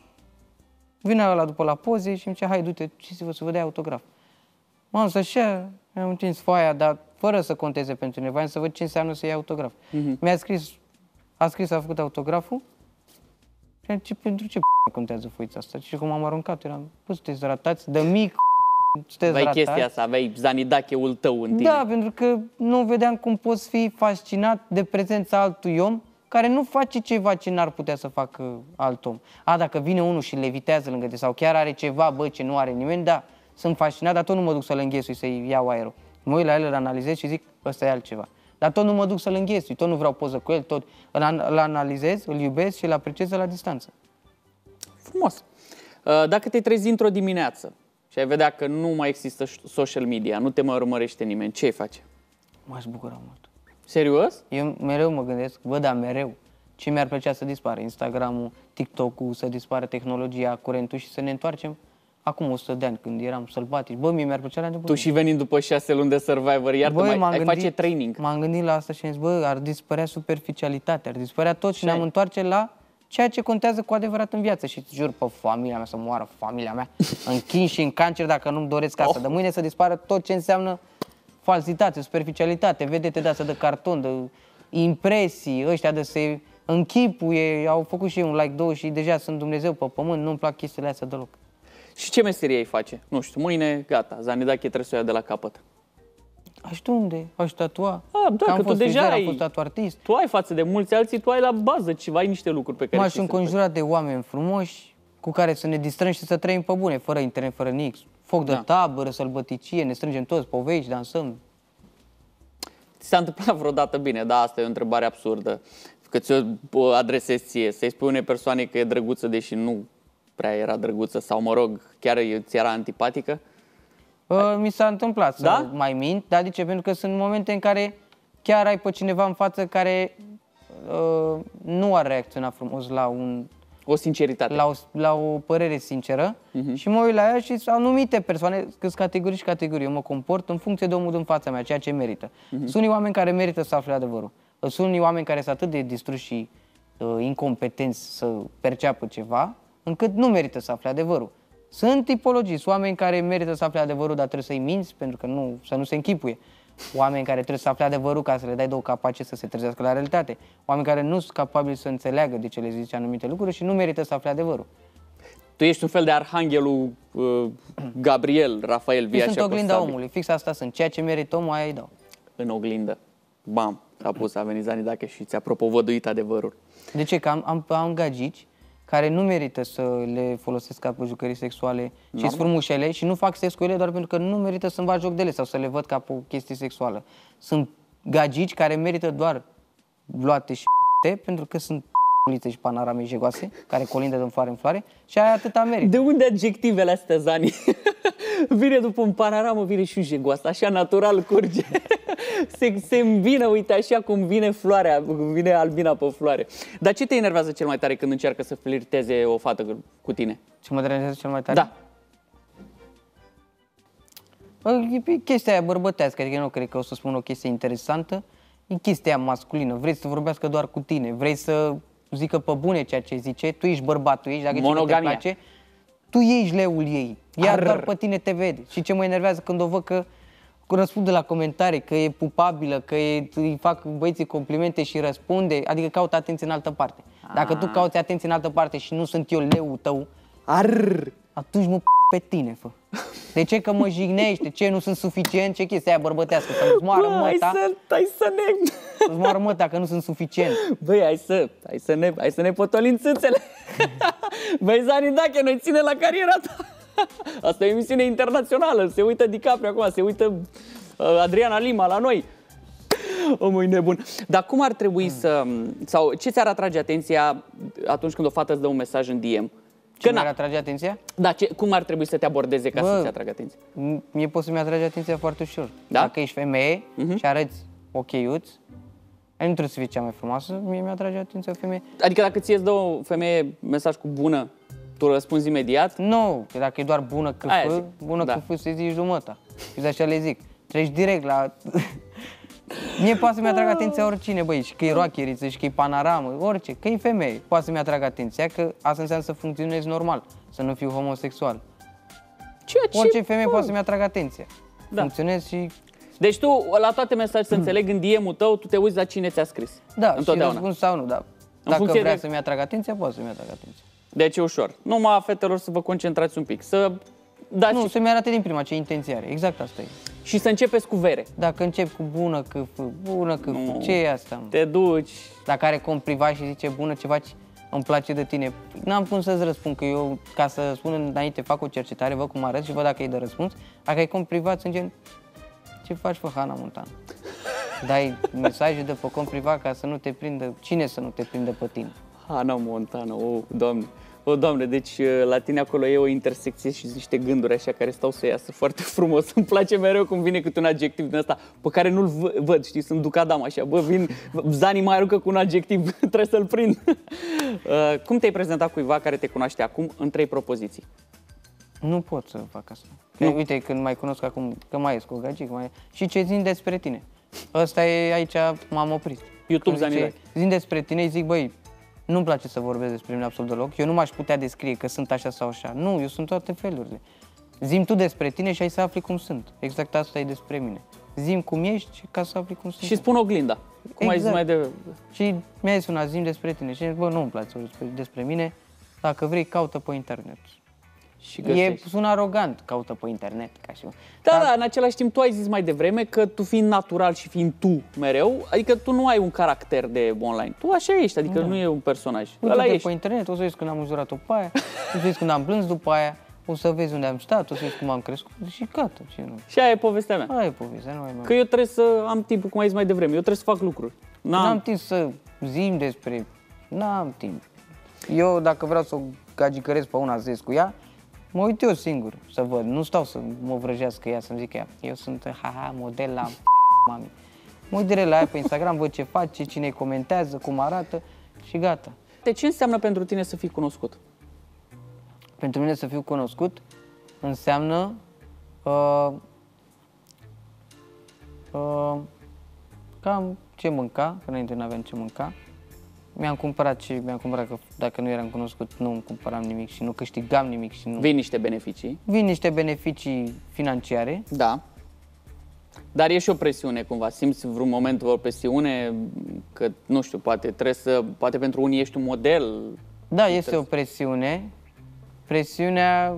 Vine ăla după la poze și îmi zicea, hai, du-te, ce să vă, să vă dea autograf. M-am zis așa, mi-am întins foaia, dar fără să conteze pentru nevoie, să văd ce înseamnă să iei autograf. Uh-huh. Mi-a scris, a scris, a făcut autograful și am zis, pentru ce p*** contează foița asta? Și cum am aruncat, eram, bă, sunteți ratați, de mic, sunteți aveai ratați. chestia asta, aveai zanidacheul tău în tine. Da, pentru că nu vedeam cum poți fi fascinat de prezența altui om care nu face ceva ce n-ar putea să facă alt om. A, dacă vine unul și levitează lângă tine sau chiar are ceva, bă, ce nu are nimeni, da, sunt fascinat, dar tot nu mă duc să-l înghesui, să-i iau aerul. Mă uit la el, îl analizez și zic, ăsta e altceva. Dar tot nu mă duc să-l înghesui, tot nu vreau poză cu el, tot îl, îl analizez, îl iubesc și îl apreciez la distanță. Frumos. Dacă te trezi într-o dimineață și ai vedea că nu mai există social media, nu te mai urmărește nimeni, ce ai face? M-aș bucura mult. Serios? Eu mereu mă gândesc, bă, da, mereu. Ce mi-ar plăcea să dispară? Instagram-ul, TikTok-ul, să dispară tehnologia, curentul și să ne întoarcem acum o sută de ani, când eram sălbatici. Bă, mie mi-ar plăcea la nebun. Tu și venind după șase luni de Survivor, iartă-mă, ai gândit, face training. M-am gândit la asta și am zis, bă, ar dispărea superficialitatea, ar dispărea tot și ne-am întoarce la ceea ce contează cu adevărat în viață. Și jur pe familia mea, să moară familia mea, în chin și în cancer dacă nu-mi doresc asta. Oh. De mâine să dispară tot ce înseamnă falsitate, superficialitate, vedete de asta de carton, de impresii, ăștia de se închipuie, au făcut și eu un like două și deja sunt Dumnezeu pe pământ, nu-mi plac chestiile astea deloc. Și ce meserie ai face? Nu știu, mâine, gata, Zanidache trebuie să o ia de la capăt. Aș tu unde? Aș tatua? A, da, că, că tu deja frizer, ai, am fost tatuartist. Tu ai față de mulți alții, tu ai la bază ceva, ai niște lucruri pe care... M-aș înconjura de oameni frumoși, cu care să ne distrăm și să trăim pe bune, fără internet, fără nix. Foc de da. tabără, sălbăticie, ne strângem toți, povești, dansăm. Ți s-a întâmplat vreodată, bine, da, asta e o întrebare absurdă, că ți-o adresezi ție, să-i spui unei persoane că e drăguță, deși nu prea era drăguță, sau mă rog, chiar ți era antipatică? Uh, mi s-a întâmplat da? să mai mint, dar de ce? Pentru că sunt momente în care chiar ai pe cineva în față care uh, nu ar reacționa frumos la un... O sinceritate. La o, la o părere sinceră uh-huh. și mă uit la ea și au numite persoane, că sunt categorii și categorii. Eu mă comport în funcție de omul din fața mea, ceea ce merită. Uh-huh. Sunt unii oameni care merită să afle adevărul. Sunt unii oameni care sunt atât de distruși și uh, incompetenți să perceapă ceva, încât nu merită să afle adevărul. Sunt tipologii, sunt oameni care merită să afle adevărul, dar trebuie să-i minți pentru că nu, să nu se închipuie. Oameni care trebuie să afle adevărul ca să le dai două capace să se trezească la realitate. Oameni care nu sunt capabili să înțeleagă de ce le zice anumite lucruri și nu merită să afle adevărul. Tu ești un fel de arhanghelul uh, Gabriel, Rafael Via. Eu sunt oglinda omului, fix asta sunt. Ceea ce merită omul, aia îi dau. În oglindă. Bam, s-a pus, a venit Zanidache și ți-a propovăduit adevărul. De ce? Că am, am, am gagici care nu merită să le folosesc ca pe jucării sexuale și sunt frumușele și nu fac sex cu ele doar pentru că nu merită să-mi bag joc de ele sau să le văd ca pe o chestie sexuală. Sunt gagici care merită doar luate și pentru că sunt ulițe și panorame jegoase, care colindă din floare în floare și aia atâta merită. De unde adjectivele astea, Zani? Vine după un panoramă, vine și jegoasă, așa natural curge. Se, se îmbină, uite, așa cum vine floarea, vine albina pe floare. Dar ce te enervează cel mai tare când încearcă să flirteze o fată cu tine? Ce mă deranjează cel mai tare? Da. E chestia aia bărbătească, adică eu nu cred că o să spun o chestie interesantă. E chestia aia masculină, vrei să vorbească doar cu tine, vrei să zică pe bune ceea ce zice, tu ești bărbatul ei, dacă nu te place, tu ești leul ei, iar doar pe tine te vede. Și ce mă enervează când o văd că răspunde la comentarii, că e pupabilă, că e, îi fac băieții complimente și răspunde, adică caută atenție în altă parte. Dacă tu cauți atenție în altă parte și nu sunt eu leul tău, Arr. atunci mă p pe tine, fă. De ce că mă jignește? Ce, nu sunt suficient? Ce chestia aia bărbătească? Să-mi moară măta? Hai să, hai să ne... Să-ți moară măta că nu sunt suficient. Băi, hai să, hai să ne, hai să ne potolim țâțele. Băi, Zani Dache, noi ține la cariera ta. Asta e o emisiune internațională. Se uită DiCaprio acum, se uită uh, Adriana Lima la noi. Omul nebun. Dar cum ar trebui să... Sau ce ți-ar atrage atenția atunci când o fată îți dă un mesaj în D M? Ce mi-ar atrage atenția? Da, ce, cum ar trebui să te abordeze ca Bă, să-ți atragă atenția? Mie poți să-mi atrage atenția foarte ușor. Da? Dacă ești femeie uh-huh. și arăți ocheiuț, nu trebuie să fii cea mai frumoasă, mie mi-atrage atenția o femeie. Adică dacă ți-e dă o femeie mesaj cu bună, tu răspunzi imediat? Nu, că dacă e doar bună câfă, bună da. câfă să-i zici jumăta. Și așa le zic. Treci direct la... Mie poate să-mi atrag atenția oricine, băi, și că e roacheriță, și că e panoramă, orice, că e femeie. Poate să-mi atrag atenția, că asta înseamnă să funcționezi normal, să nu fiu homosexual. Ceea ce, orice femeie bă. poate să-mi atrag atenția. Da. Funcționez și... Deci tu, la toate mesajele, să înțeleg, în D M-ul tău, tu te uiți la cine ți-a scris. Da, și răspund sau nu, da. Dacă vrea de... să-mi atrag atenția, poate să-mi atrag atenția. Deci e ușor. Numai fetelor să vă concentrați un pic, să... Da, nu, și... să-mi arate din prima ce intenție are, exact asta e. Și să începeți cu vere. Dacă încep cu bună câfă, bună câfă, ce e asta? Mă? Te duci. Dacă are cont privat și zice bună ceva ce îmi place de tine, n-am cum să-ți răspund, că eu, ca să spun înainte, fac o cercetare, văd cum arăți și văd dacă e de răspuns. Dacă ai cont privat, sunt gen, ce faci, fă, Hana Montana? Dai mesaje de pe cont privat ca să nu te prindă, cine să nu te prindă pe tine? Hana Montana, o, Doamne. O, Doamne, deci la tine acolo e o intersecție și niște gânduri așa care stau să iasă foarte frumos. Îmi place mereu cum vine câte un adjectiv din ăsta pe care nu-l văd, știi, sunt ducadam așa. Bă, vin, Zani mai aruncă cu un adjectiv, trebuie să-l prind. Uh, cum te-ai prezentat cuiva care te cunoaște acum în trei propoziții? Nu pot să fac asta. Că, uite, când mai cunosc acum, că mai ies cu o gagică, mai... și ce zin despre tine. Ăsta e, aici m-am oprit. YouTube, Zani Dache. Zin despre tine, îi zic, băi, nu-mi place să vorbesc despre mine absolut deloc. Eu nu m-aș putea descrie că sunt așa sau așa. Nu, eu sunt toate felurile. Zim tu despre tine și ai să afli cum sunt. Exact asta e despre mine. Zim cum ești ca să afli cum sunt. Și spun oglinda. Cum exact. ai zis mai de... Și mi-ai sunat, zim despre tine. Și bă, nu-mi place să despre, despre mine. Dacă vrei, caută pe internet. Și e, sună arogant, caută pe internet. Ca și... Da, dar... da, în același timp tu ai zis mai devreme că tu fiind natural și fiind tu mereu, adică tu nu ai un caracter de online. Tu așa ești, adică da. nu e un personaj. Uite-te pe internet, o să vezi când am înjurat-o pe aia, o să vezi când am plâns după aia, o să vezi unde am stat, o să vezi cum am crescut și gata. Ce nu. Și aia e povestea mea. Aia e povestea, nu mai Că eu trebuie să am timp, cum ai zis mai devreme, eu trebuie să fac lucruri. N-am timp să zim despre... N-am timp. Eu, dacă vreau să o gagicăresc pe una, zis cu ea, mă uit eu singur să văd, nu stau să mă vrăjească ea, să-mi zic ea, eu sunt, haha, model la mami. Mă uit direct la ea pe Instagram, văd ce face, cine comentează, cum arată și gata. De ce înseamnă pentru tine să fii cunoscut? Pentru mine să fiu cunoscut înseamnă uh, uh, cam ce mânca, că înainte nu aveam ce mânca. Mi-am cumpărat și mi-am cumpărat că dacă nu eram cunoscut nu îmi cumpăram nimic și nu câștigam nimic și nu... Vin niște beneficii. Vin niște beneficii financiare. Da. Dar e și o presiune cumva. Simți vreun moment o presiune că, nu știu, poate trebuie să... Poate pentru unii ești un model. Da, este o presiune. Presiunea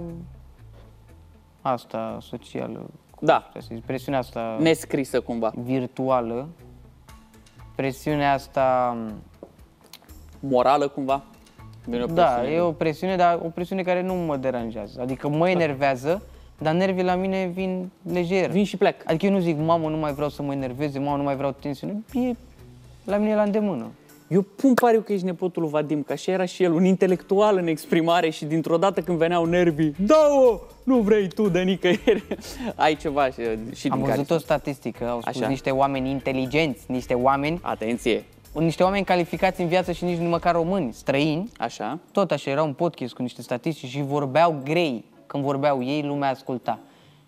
asta socială. Da. Presiunea asta... Nescrisă cumva. Virtuală. Presiunea asta... Morală cumva? Bine, o da, e o presiune, dar o presiune care nu mă deranjează. Adică mă enervează, dar nervii la mine vin lejer. Vin și plec. Adică eu nu zic, mamă, nu mai vreau să mă enerveze, mamă, nu mai vreau tensiune. E, la mine e la îndemână. Eu pun pariu că ești nepotul lui Vadim, că așa era și el, un intelectual în exprimare și dintr-o dată când veneau nervii, da-o, nu vrei tu de nicăieri. Ai ceva și, și din Am văzut care... o statistică, au spus așa. Niște oameni inteligenți, niște oameni... Atenție! Niște oameni calificați în viață și nici nu măcar români, străini. Așa. Tot așa, era un podcast cu niște statistici și vorbeau grei. Când vorbeau ei, lumea asculta.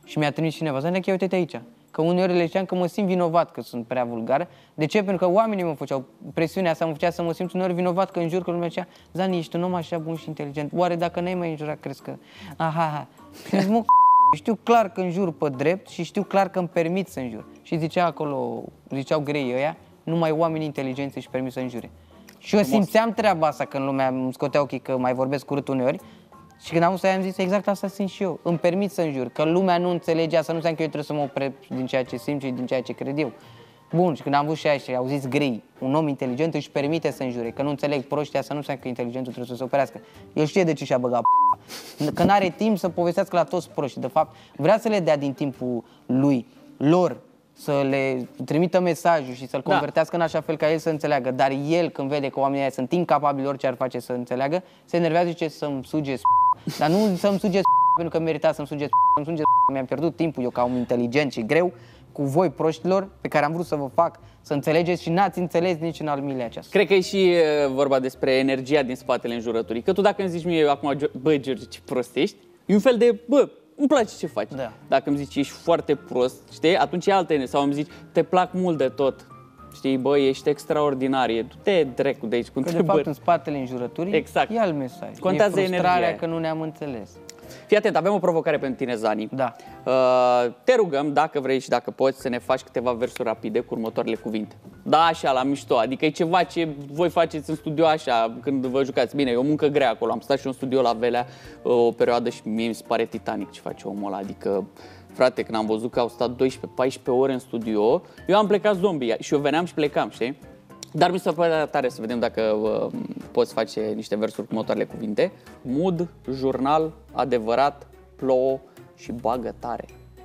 Și mi-a trimis cineva, zic, ia uite-te aici. Că uneori le știam că mă simt vinovat că sunt prea vulgar. De ce? Pentru că oamenii mă făceau, presiunea asta mă făcea să mă simt uneori vinovat că înjur, că lumea zicea, Zani, ești un om așa bun și inteligent. Oare dacă n-ai mai înjurat, crezi că... Aha, aha. Și zic, mă, știu clar că înjur pe drept și știu clar că îmi permit să înjur. Și zicea acolo, ziceau grei ăia, numai oamenii inteligenți își permit să înjure. Și eu simțeam treaba asta când lumea îmi scotea ochii că mai vorbesc urât uneori. Și când am să am zis, exact asta simt și eu. Îmi permit să înjur, că lumea nu înțelege asta, nu înseamnă că eu trebuie să mă opresc din ceea ce simt și din ceea ce cred eu. Bun, și când am văzut și aia și au zis grei, un om inteligent își permite să înjure, că nu înțeleg proștii, asta nu înseamnă că inteligentul trebuie să se oprească. El știe de ce și-a băgat p***a. Că n-are timp să povestească la toți proștii. De fapt, vrea să le dea din timpul lui, lor, să le trimită mesajul și să-l convertească da. în așa fel ca el să înțeleagă. Dar el, când vede că oamenii aia sunt incapabili orice ar face să înțeleagă, se enervează și zice să-mi sugeți p***. Dar nu să-mi sugeți p***, pentru că merita să-mi sugeți p***, să-mi sugeți p***. Mi-am pierdut timpul eu ca om inteligent și greu cu voi proștilor pe care am vrut să vă fac să înțelegeți și n-ați înțeles nici în al miilea aceasta. Cred că e și uh, vorba despre energia din spatele înjurăturii. Că tu dacă îmi zici mie acum, bă, George, ce prost ești, e un fel de, bă, îmi place ce faci. Da. Dacă îmi zici ești foarte prost, știi, atunci e altă energie. Sau îmi zici, te plac mult de tot. Știi, bă, ești extraordinar, e du-te dracu de aici cu întrebări. De fapt, în spatele înjurăturii exact. e alt mesaj. Contează e frustrarea energia. că nu ne-am înțeles. Fii atent, avem o provocare pentru tine, Zani. Da. Uh, te rugăm, dacă vrei și dacă poți, să ne faci câteva versuri rapide cu următoarele cuvinte. Da, așa, la mișto, adică e ceva ce voi faceți în studio așa, când vă jucați. Bine, e o muncă grea acolo, am stat și în studio la Velea uh, o perioadă și mie mi se pare titanic ce face omul ăla, adică... Frate, când am văzut că au stat doisprezece paisprezece ore în studio, eu am plecat zombie și eu veneam și plecam, știi? Dar mi se pare tare să vedem dacă uh, poți face niște versuri cu următoarele cuvinte. Mood, jurnal, adevărat, plouă și bagă tare.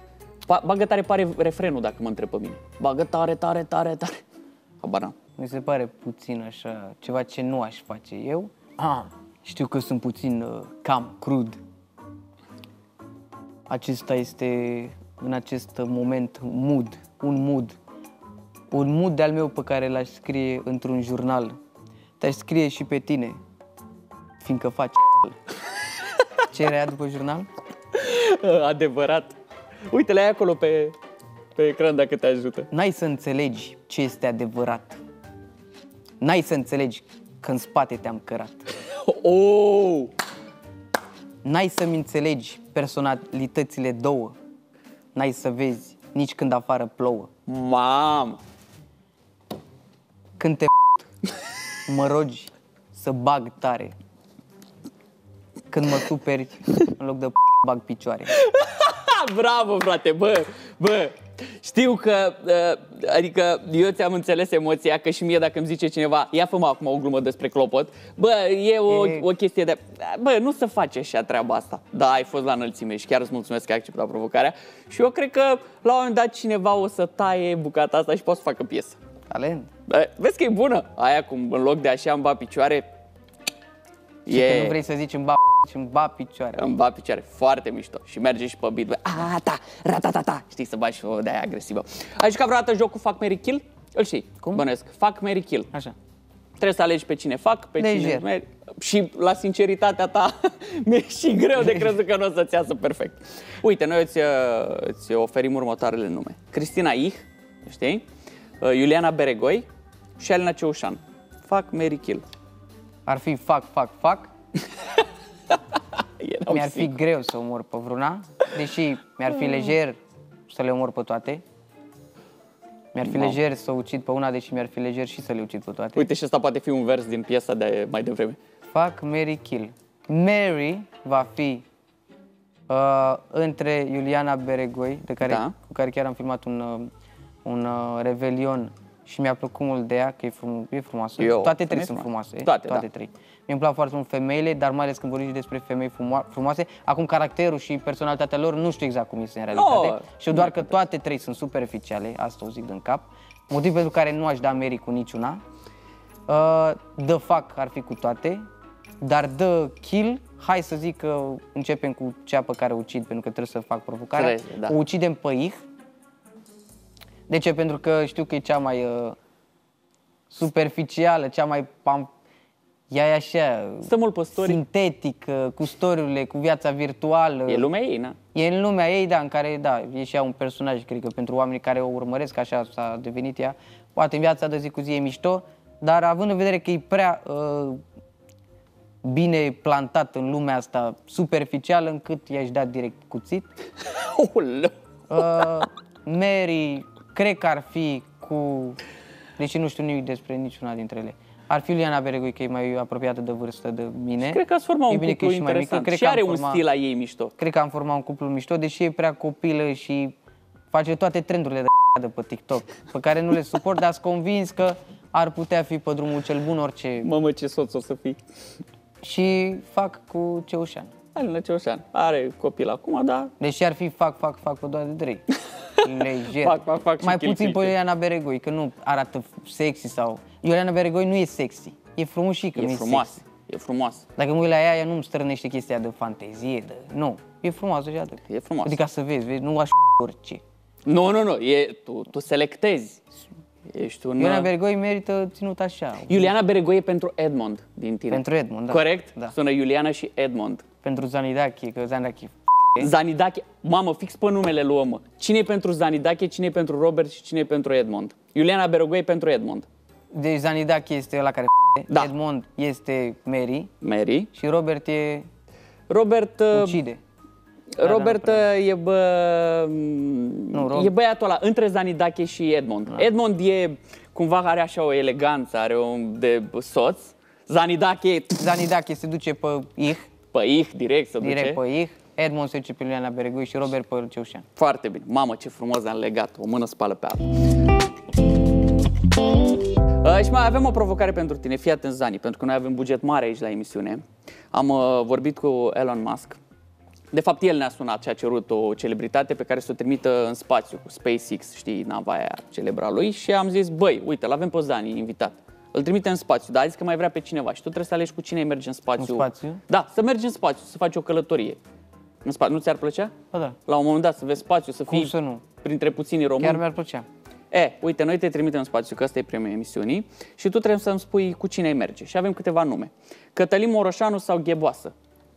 Pa bagă tare pare refrenul, dacă mă întreb pe mine. Bagă tare, tare, tare, tare. Habar n-am. Mi se pare puțin așa, ceva ce nu aș face eu. Ah, știu că sunt puțin uh, cam crud. Acesta este, în acest moment, mood, un mood. Un mood de-al meu pe care l-aș scrie într-un jurnal. Te-aș scrie și pe tine, fiindcă faci ce era aia după jurnal? Adevărat. Uite, le ai acolo pe, pe ecran dacă te ajută. N-ai să înțelegi ce este adevărat. N-ai să înțelegi că în spate te-am cărat. Oh! N-ai să-mi înțelegi personalitățile două. N-ai să vezi nici când afară plouă. Mam! Când te mă rogi să bag tare. Când mă superi, în loc de bag picioare. Bravo, frate, bă, bă! Știu că, uh, adică eu ți-am înțeles emoția, că și mie dacă îmi zice cineva, ia fă-mă acum o glumă despre clopot, bă, e o, e... o chestie de, bă, nu să faci așa treaba asta. Da, ai fost la înălțime și chiar îți mulțumesc că ai acceptat provocarea și eu cred că la un moment dat cineva o să taie bucata asta și poate să facă piesă. Talent. Bă, vezi că e bună? Aia cum în loc de așa îmi ba picioare, și e... că nu vrei să zici îmi ba și îmi ba picioare. Îmi ba picioare, foarte mișto. Și merge și pe beat, bă, a, ta, ratatata. Știi, să bagi și o de-aia agresivă. Ai jucat vreodată jocul Fuck, Marry, Kill? Îl știi? Cum? Bănuiesc. Fuck, Marry, Kill. Așa. Trebuie să alegi pe cine fac, pe Lejer. cine marry. Și la sinceritatea ta mi-e și greu de crezut că nu o să-ți iasă perfect. Uite, noi îți, îți oferim următoarele nume. Cristina Ih, știi? Iuliana Beregoi și Alina Ceușan. Fuck, Marry, Kill. Ar fi fac, fac, fac. Mi-ar fi greu să omor pe vreuna, deși mi-ar fi lejer să le omor pe toate. Mi-ar fi lejer să ucid pe una, deși mi-ar fi lejer și să le ucid pe toate. Uite, și ăsta poate fi un vers din piesa de mai devreme. Fuck, Marry, Kill. Mary va fi uh, între Iuliana Beregoi, de care, da. cu care chiar am filmat un, uh, un uh, revelion și mi-a plăcut mult de ea, că e, frum e frumoasă. Eu, toate trei sunt frumoase. Toate, toate da. trei. Mi-mi plac foarte mult femeile, dar mai ales când vorbim despre femei frumoase. Acum, caracterul și personalitatea lor nu știu exact cum este în realitate. No, și doar că toate trei sunt superficiale, asta o zic din cap. Motiv pentru care nu aș da Mary cu niciuna. Uh, The Fuck ar fi cu toate, dar The Kill, hai să zic că începem cu cea pe care o ucid, pentru că trebuie să fac provocarea. Trebuie, da. O ucidem pe Ih. De ce? Pentru că știu că e cea mai uh, superficială, cea mai pam ea e așa, Stă mult pe story. sintetică, cu story-urile, cu viața virtuală. E lumea ei, na? E în lumea ei, da, în care, da, e și ea un personaj, cred că pentru oamenii care o urmăresc, așa s-a devenit ea. Poate în viața de zi cu zi e mișto, dar având în vedere că e prea uh, bine plantat în lumea asta superficială, încât i-aș da direct cuțit. uh, Mary, cred că ar fi cu... Deși nu știu nimic despre niciuna dintre ele. Ar fi Iuliana Beregui, că e mai apropiată de vârstă de mine. Cred că ați format un cuplu și interesant. Cred și că are un format, stil a ei mișto. Cred că am format un cuplu mișto, deși e prea copilă și face toate trendurile de de pe TikTok, pe care nu le suport, dar sunt convins că ar putea fi pe drumul cel bun orice. Mamă, ce soț o să fii. Și fac cu Ceușan. Alina Ceușan. Are copil acum, dar... Deși ar fi fac, fac, fac pe doar de trei. Lejer. Fac, fac, fac Mai și puțin pe Iuliana Beregui, că nu arată sexy sau... Iuliana Beregui nu e sexy. E frumușică, nu E e frumoasă. sexy. E frumoasă. Dacă mă uit la ea, ea nu-mi strănește chestia de fantezie, de... Nu. E frumoasă și atât. E frumoasă. Adică să vezi, vezi, nu aș orice. Nu, nu, nu. E, tu, tu selectezi. Ești un... Iuliana Beregui merită ținut așa. Iuliana Beregui e pentru Edmond din tine. Pentru Edmond, da. Corect? Da. Sună Iuliana și Edmond. Pentru Zanidache, că Zanidache... Zanidache, mamă, fix pe numele lui, mă. Cine e pentru Zanidache, cine e pentru Robert și cine e pentru Edmond? Iuliana Beregui e pentru Edmond. Deci Zanidache este ăla care Da. Edmond este Mary Mary. și Robert e Robert... uh, ucide. Robert Da, da, uh, e, bă... Nu, Rob- e băiatul ăla, între Zanidache și Edmond. Da. Edmond e, cumva are așa o eleganță, are un de soț. Zanidache e Zanidache se duce pe Ich, pe ich, direct se direct duce. pe Ich, Edmond se duce pe Iuliana Beregui și Robert pe Ceușan. Foarte bine. Mamă, ce frumos am legat. O mână spală pe alta. Uh, și mai avem o provocare pentru tine. Fii atent, Zani, pentru că noi avem buget mare aici la emisiune. Am uh, vorbit cu Elon Musk. De fapt, el ne-a sunat și a cerut o celebritate pe care să o trimită în spațiu cu SpaceX, știi, nava aia celebra lui. Și am zis, băi, uite, l-avem pe Zani invitat. Îl trimite în spațiu, dar a zis că mai vrea pe cineva și tu trebuie să alegi cu cine mergi în spațiu. În spațiu? Da, să mergi în spațiu, să faci o călătorie. În spațiu. Nu ți-ar plăcea? Ba da. La un moment dat să vezi spațiu, să Cum fii să nu? printre puținii români. Chiar mi-ar plăcea. E, uite, noi te trimitem în spațiu, că ăsta e premiul emisiunii și tu trebuie să-mi spui cu cine ai merge. Și avem câteva nume. Cătălin Moroșanu sau Gheboasă?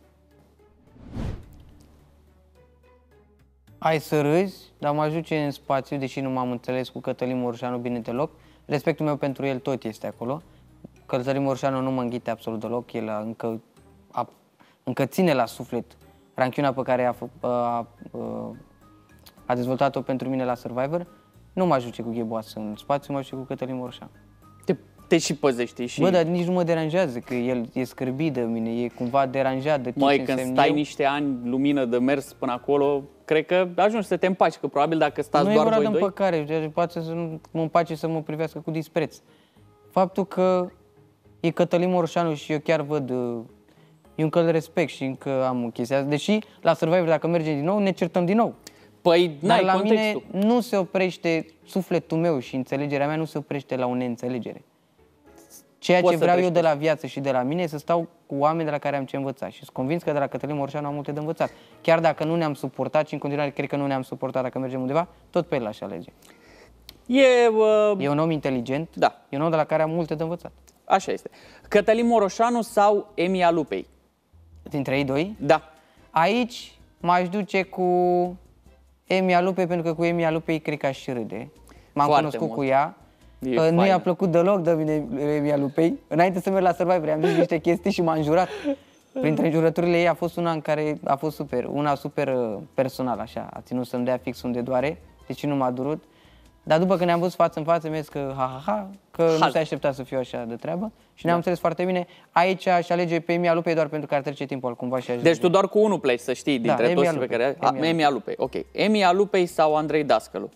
Ai să râzi, dar mă ajunge în spațiu, deși nu m-am înțeles cu Cătălin Moroșanu bine deloc. Respectul meu pentru el tot este acolo. Cătălin Moroșanu nu mă înghite absolut deloc, el a, încă, a, încă ține la suflet ranchiuna pe care a, a, a, a dezvoltat-o pentru mine la Survivor. Nu mă ajunge cu Gheboasă în spațiu, mă ajunge cu Cătălin Moroșanu. Te, te și păzești și... Bă, dar nici nu mă deranjează, că el e scârbit de mine, e cumva deranjat de tot Măi, ce când însemn stai eu. niște ani lumină de mers până acolo, cred că ajungi să te împaci, că probabil dacă stați Nu e doar vorba voi de doi... împăcare, poate să nu mă împace să mă privească cu dispreț. Faptul că e Cătălin Moroșanu și eu chiar văd, eu încă îl respect și încă am chestia asta, deși la Survivor, dacă mergem din nou, ne certăm din nou. Păi, Dar n-ai la contextul. mine nu se oprește, sufletul meu și înțelegerea mea nu se oprește la o neînțelegere. Ceea Poți ce să vreau treci eu de la viață și de la mine e să stau cu oameni de la care am ce învăța. Și sunt convins că de la Cătălin Moroșanu am multe de învățat. Chiar dacă nu ne-am suportat și în continuare cred că nu ne-am suportat dacă mergem undeva, tot pe el aș alege. E... Uh... E un om inteligent, Da. e un om de la care am multe de învățat. Așa este. Cătălin Moroșanu sau Emi Alupei? Dintre ei doi, Da. aici m-aș duce cu Emi Alupei, pentru că cu Emi Alupei cred că aș și râde. M-am Foarte cunoscut mult. cu ea. E Nu faină. i-a plăcut deloc de mine Emi Alupei. Înainte să merg la Survivor, am zis niște chestii și m-a înjurat. Printre înjurăturile ei a fost una în care a fost super, una super uh, personală, așa. A ținut să-mi dea fix unde doare, deci nu m-a durut. Dar după când ne-am văzut față în față, mi-a zis că ha, ha, ha, că Haz. nu se aștepta să fiu așa de treabă. Și ne-am înțeles foarte bine. Aici aș alege pe Emi Alupei doar pentru că ar trece timpul cumva și aș Deci tu doar cu unul pleci, să știi, dintre Emi toți pe Alupei. care... Emi Alupei. Emi Alupei, ok. Emi Alupei sau Andrei Dascălu?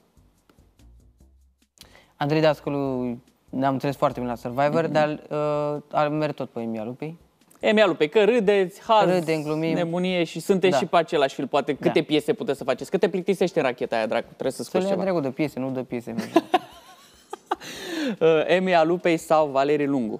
Andrei Dascălu ne-am înțeles foarte bine la Survivor, mm-hmm. dar uh, merg tot pe Emi Alupei. Emi Alupei, că râdeți, haz, Râdem, glumim. nebunie și sunteți Da. și pe același fil. Poate câte Da. piese puteți să faceți? Câte plictisește racheta aia, dracu? Trebuie să Să spui le ia ceva. dragul de piese, nu de piese. Uh, Emi Alupei sau Valerii Lungu?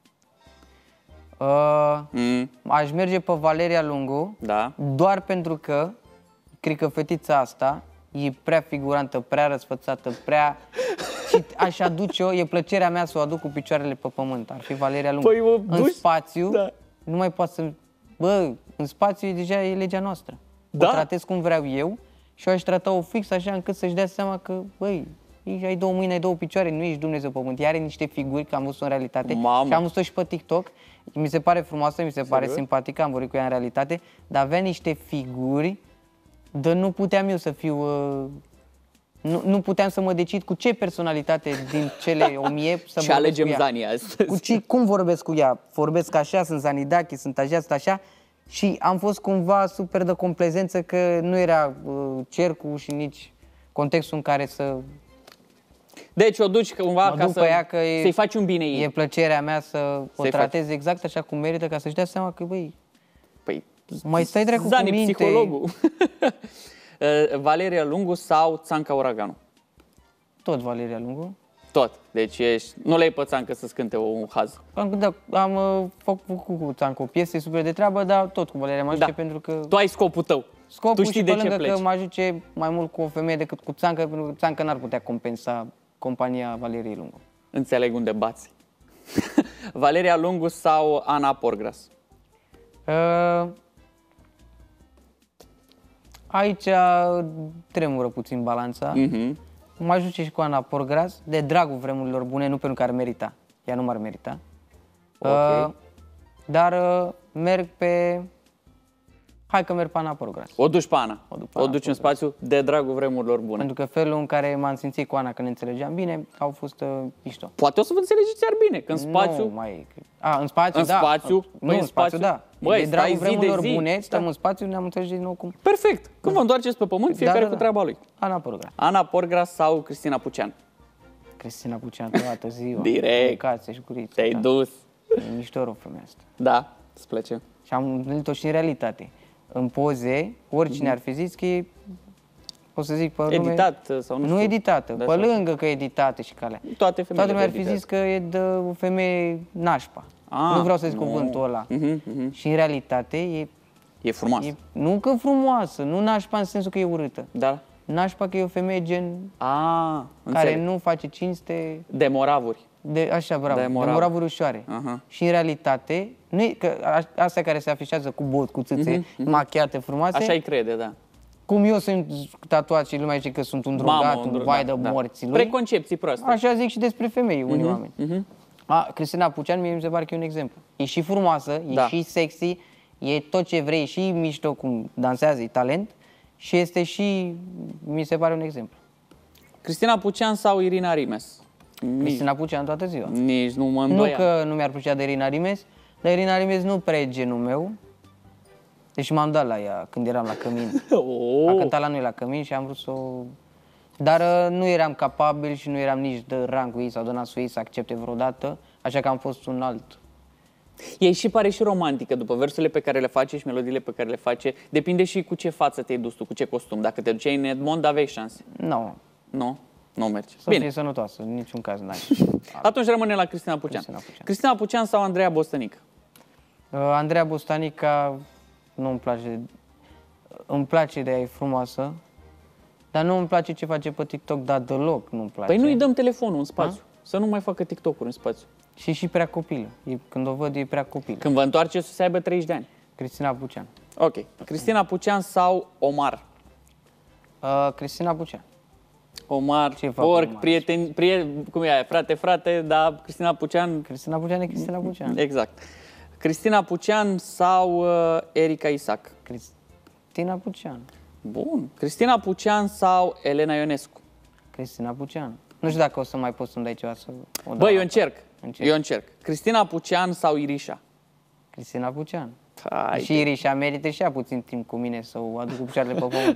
uh, Mm, aș merge pe Valeria Lungu, da. doar pentru că cred că fetița asta e prea figurantă, prea răsfățată, prea... și aș aduce-o, e plăcerea mea să o aduc cu picioarele pe pământ. Ar fi Valeria Lungu. Păi, o în duci? spațiu, Da. nu mai poate să... Bă, în spațiu e deja e legea noastră. Da. O tratez cum vreau eu și eu aș trata-o fix așa încât să-și dea seama că, băi, ai două mâini, ai două picioare, nu ești Dumnezeu pământ. Ea are niște figuri, că am văzut-o în realitate. Mamă. Și am văzut-o și pe TikTok. Mi se pare frumoasă, mi se pare simpatică, am vorbit cu ea în realitate, dar avea niște figuri de nu puteam eu să fiu... Uh, nu, nu puteam să mă decid cu ce personalitate din cele o mie să Ce alegem Zani astăzi? Cu ce, cum vorbesc cu ea? Vorbesc așa, sunt Zanidache, sunt așa, sunt așa. Și am fost cumva super de complezență că nu era uh, cercul și nici contextul în care să... Deci o duci cumva Mă ca duc să, pe ea că e- să-i faci un bine ei. E plăcerea mea să o Să-i tratez exact așa cum merită, ca să-și dea seama că, băi, Păi, mai stai dracu cu Zani, minte. psihologul. Uh, Valeria Lungu sau Țanca Uraganu? Tot Valeria Lungu. Tot. Deci ești, nu le-ai pe Țancă să scânte un haz. Am, da, am uh, făcut cu, cu Țancu o piesă, e super de treabă, dar tot cu Valeria mă ajută Da. pentru că... Tu ai scopul tău. Scopul tu știi și de pe ce lângă pleci. că mă ajuce mai mult cu o femeie decât cu Țancă, pentru că Țancă n-ar putea compensa compania Valeriei Lungu. Înțeleg unde bați. Valeria Lungu sau Ana Porgras? Uh, aici tremură puțin balanța. Mhm. Mă ajunge și cu Ana Porgras, de dragul vremurilor bune, nu pentru că ar merita. Ea nu m-ar merita. Ok. Uh, dar uh, merg pe... Hai că merg pe Ana Porgras. O duci pe Ana. O duc pe O Ana duci în Porgras. spațiu de dragul vremurilor bune. Pentru că felul în care m-am simțit cu Ana când ne înțelegeam bine, au fost uh, mișto. Poate o să vă înțelegeți chiar bine, că în spațiu... Nu, mai... A, în spațiu, În da. spațiu? Nu, Păi în în spațiu, spațiu? da. Băi, de dragul stai zi de vremurilor zi. bune, stăm Da. în spațiu, ne-am înțeles din nou cum... Perfect. Când vă întoarceți pe pământ, fiecare Da, da, cu da. treaba lui. Ana Porgras. Ana Porgras sau Cristina Pucean? Cristina Pucean toată ziua. Direct. Mâncați și guriță. Te-ai da. dus. E mișto rău femeia asta. Da, îți place. Și am întâlnit-o și în realitate. În poze, oricine ar fi zis că e, o să zic pe nume... Editat sau nu Nu știu. editată, Da, pe sau- lângă că e editată și calea. Toate femeile Toată lumea ar fi editează. zis că e de o femeie nașpa. Ah, nu vreau să zic nu. cuvântul ăla. Mhm, mhm. Și în realitate e, E frumoasă. e nu că frumoasă, nu nașpa în sensul că e urâtă. Da. Nașpa că e o femeie gen A, care înțeleg. nu face cinste, De moravuri. de, așa, bravo, De de, morav. moravuri ușoare. Aha. Și în realitate, nu e, că a- astea care se afișează cu bot, cu țâțe Mhm, machiate frumoase, Așa îi crede, da. cum eu sunt tatuat și lumea zice că sunt un drogat, Mamă, un drogat, vai de da. morții lui, Preconcepții proaste. așa zic și despre femei, unii Mhm, oameni. A, Cristina Pucean, mie mi se pare că e un exemplu. E și frumoasă, e Da. și sexy, e tot ce vrei, e și mișto cum dansează, e talent și este și, mi se pare un exemplu. Cristina Pucean sau Irina Rimes? Nici, Cristina Pucean toată ziua. nici nu mă Nu îndoia. că nu mi-ar plăcea de Irina Rimes, dar Irina Rimes nu prea e genul meu. Deci m-am dat la ea când eram la Cămin. A Oh, cântat la noi la Cămin și am vrut să o... Dar uh, nu eram capabil și nu eram nici de rang cu ei sau de nasul ei să accepte vreodată, așa că am fost un alt. ei și pare și romantică după versurile pe care le face și melodiile pe care le face. Depinde și cu ce față te-ai dus tu, cu ce costum. Dacă te duceai în Edmond, aveai șanse. Nu, Nu? Nu merge. să Bine. fie sănătoasă, în niciun caz n-ai. Atunci rămâne la Cristina Pucean. Cristina Pucean. Cristina Pucean sau Andreea Bostănic? Uh, Andreea Bostanica nu îmi place. Îmi place de ea, e frumoasă, dar nu îmi place ce face pe TikTok, dar deloc nu îmi place. Păi nu-i dăm telefonul în spațiu. Să nu mai facă TikTok-uri în spațiu. Și și prea copilă. E, când o văd, e prea copilă. Când vă întoarceți, să aibă treizeci de ani. Cristina Pucean. Ok. Cristina Pucean sau Omar? Uh, Cristina Pucean. Omar, Ce fac porc, Omar? prieteni, prieten, cum e aia, frate, frate, dar Cristina Pucean, Cristina Pucean e Cristina Pucean. exact. Cristina Pucean sau uh, Erica Isac? Cristina Pucean. Bun. Cristina Pucean sau Elena Ionescu? Cristina Pucean. Nu știu dacă o să mai pot să-mi dai ceva să o dau Băi, eu la- încerc. Încerc. Eu încerc. Cristina Pucean sau Irișa? Cristina Pucean. Hai, Și Irișa merită și ea puțin timp cu mine să o aduc cu picioarele pe pământ.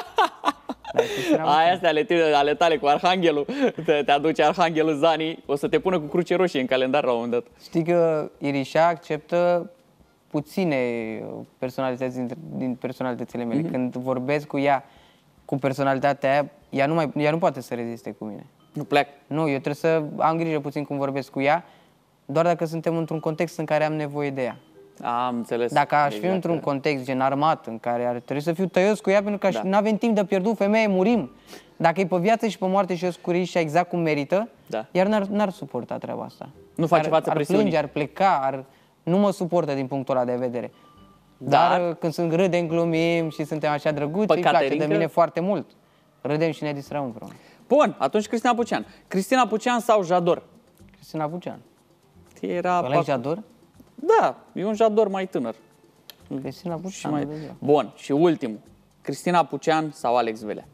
Dar Cristina Pucean. Aia astea ale, tine, ale tale cu Arhanghelul. Te, te aduce Arhanghelul Zani. O să te pună cu cruce roșie în calendar la un moment dat. Știi că Irișa acceptă puține personalități din, din personalitățile mele. Mm-hmm. Când vorbesc cu ea, cu personalitatea aia, ea nu, mai, ea nu poate să reziste cu mine. Nu plec. Nu, eu trebuie să am grijă puțin cum vorbesc cu ea, doar dacă suntem într-un context în care am nevoie de ea. Am înțeles. Dacă aș fi Exact. într-un context gen armat, în care ar trebui să fiu tăios cu ea, pentru că Da. nu avem timp de pierdut, femeie, murim. Dacă e pe viață și pe moarte și o scurișa exact cum merită, Da. iar n-ar, n-ar suporta treaba asta. Nu face ar, față ar presiunii. plânge, ar pleca, ar, nu mă suportă din punctul ăla de vedere. Dar, Dar Dar când sunt râdem, glumim și suntem așa drăguți, îi place de Caterinca? mine foarte mult. Râdem și ne distrăm împreună. Bun, atunci Cristina Pucean. Cristina Pucean sau Jador? Cristina Pucean. Era... Ăla e Jador? Da, e un Jador mai tânăr. Cristina Și Pucean. mai... nu de ziua. Bun, și ultimul. Cristina Pucean sau Alex Velea?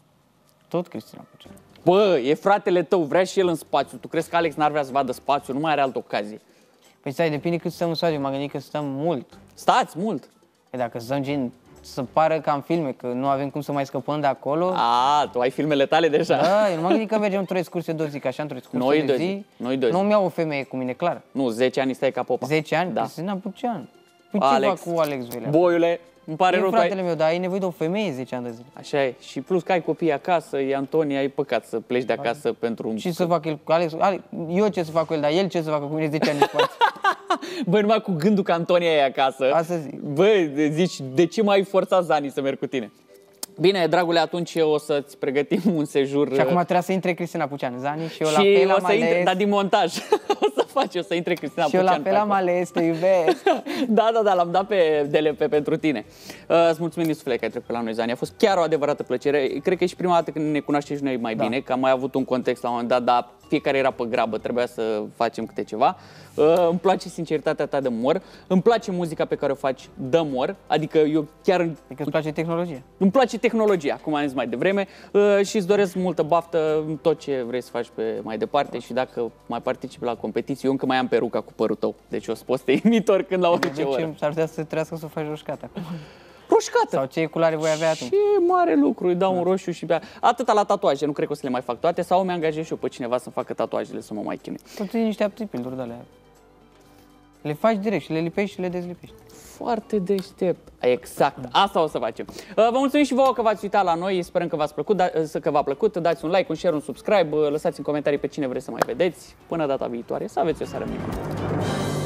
Tot Cristina Pucean. Bă, e fratele tău, vrea și el în spațiu. Tu crezi că Alex n-ar vrea să vadă spațiu? Nu mai are altă ocazie. Păi stai, depinde cât stăm în spațiu. M-am gândit că stăm mult. Stați mult. Păi dacă stăm gen să pară ca în filme, că nu avem cum să mai scăpăm de acolo. A, tu ai filmele tale deja. Da, eu nu m-am gândit că mergem într-o excursie de o zi, că așa într-o excursie Noi de doi zi. zi, noi doi zi. Nu mi-au o femeie cu mine, clar. Nu, zece ani stai ca popa. zece ani? Da. Cristina Pucean. Păi ce Alex. fac cu Alex Velea? Boiule, îmi pare E rău, tu ai... fratele meu, dar ai nevoie de o femeie zece ani de zile. Așa e. Și plus că ai copii acasă, e Antonia, ai păcat să pleci de acasă pentru un... Ce să fac el cu Alex? Alex? Eu ce să fac cu el, dar el ce să facă cu mine zece ani în spate? Băi, numai cu gândul că Antonia e acasă. Asta zic. Băi, zici, de ce mai forța Zani să merg cu tine? Bine, dragule, atunci o să-ți pregătim un sejur. Și acum trebuia să intre Cristina Pucean, Zani, și eu la și fel o am să intre, ales. dar din montaj. O să faci, o să intre Cristina Și eu Pucean la pe fel am acolo. ales, te iubesc. Da, da, da, l-am dat pe D L P pentru tine. Uh, îți mulțumim din suflet că ai trecut la noi, Zani. A fost chiar o adevărată plăcere. Cred că e și prima dată când ne cunoaștem și noi mai Da. bine, că am mai avut un context la un moment dat, dar fiecare era pe grabă, trebuia să facem câte ceva. Uh, îmi place sinceritatea ta de mor, îmi place muzica pe care o faci de mor, adică eu chiar Adică îți place tehnologia. îmi place tehnologia, cum am zis mai devreme, uh, și îți doresc multă baftă în tot ce vrei să faci pe mai departe și dacă mai participi la competiții, eu încă mai am peruca cu părul tău, deci o să poți să te imit oricând la orice De oră. ce s-ar putea să trească să o faci roșcată acum? Roșcată! Sau ce culoare voi avea atunci? Ce mare lucru, îi dau un roșu și bea. Atâta la tatuaje, nu cred că o să le mai fac toate, sau mi angajez și eu pe cineva să facă tatuajele să mă mai chinui. Tot niște aptipilduri de alea. Le faci direct și le lipești și le dezlipești. Foarte deștept. Exact. Asta o să facem. Vă mulțumim și vouă că v-ați uitat la noi. Sperăm că v-ați plăcut, da, că v-a plăcut. Dați un like, un share, un subscribe. Lăsați în comentarii pe cine vreți să mai vedeți. Până data viitoare. Să aveți o seară minunată.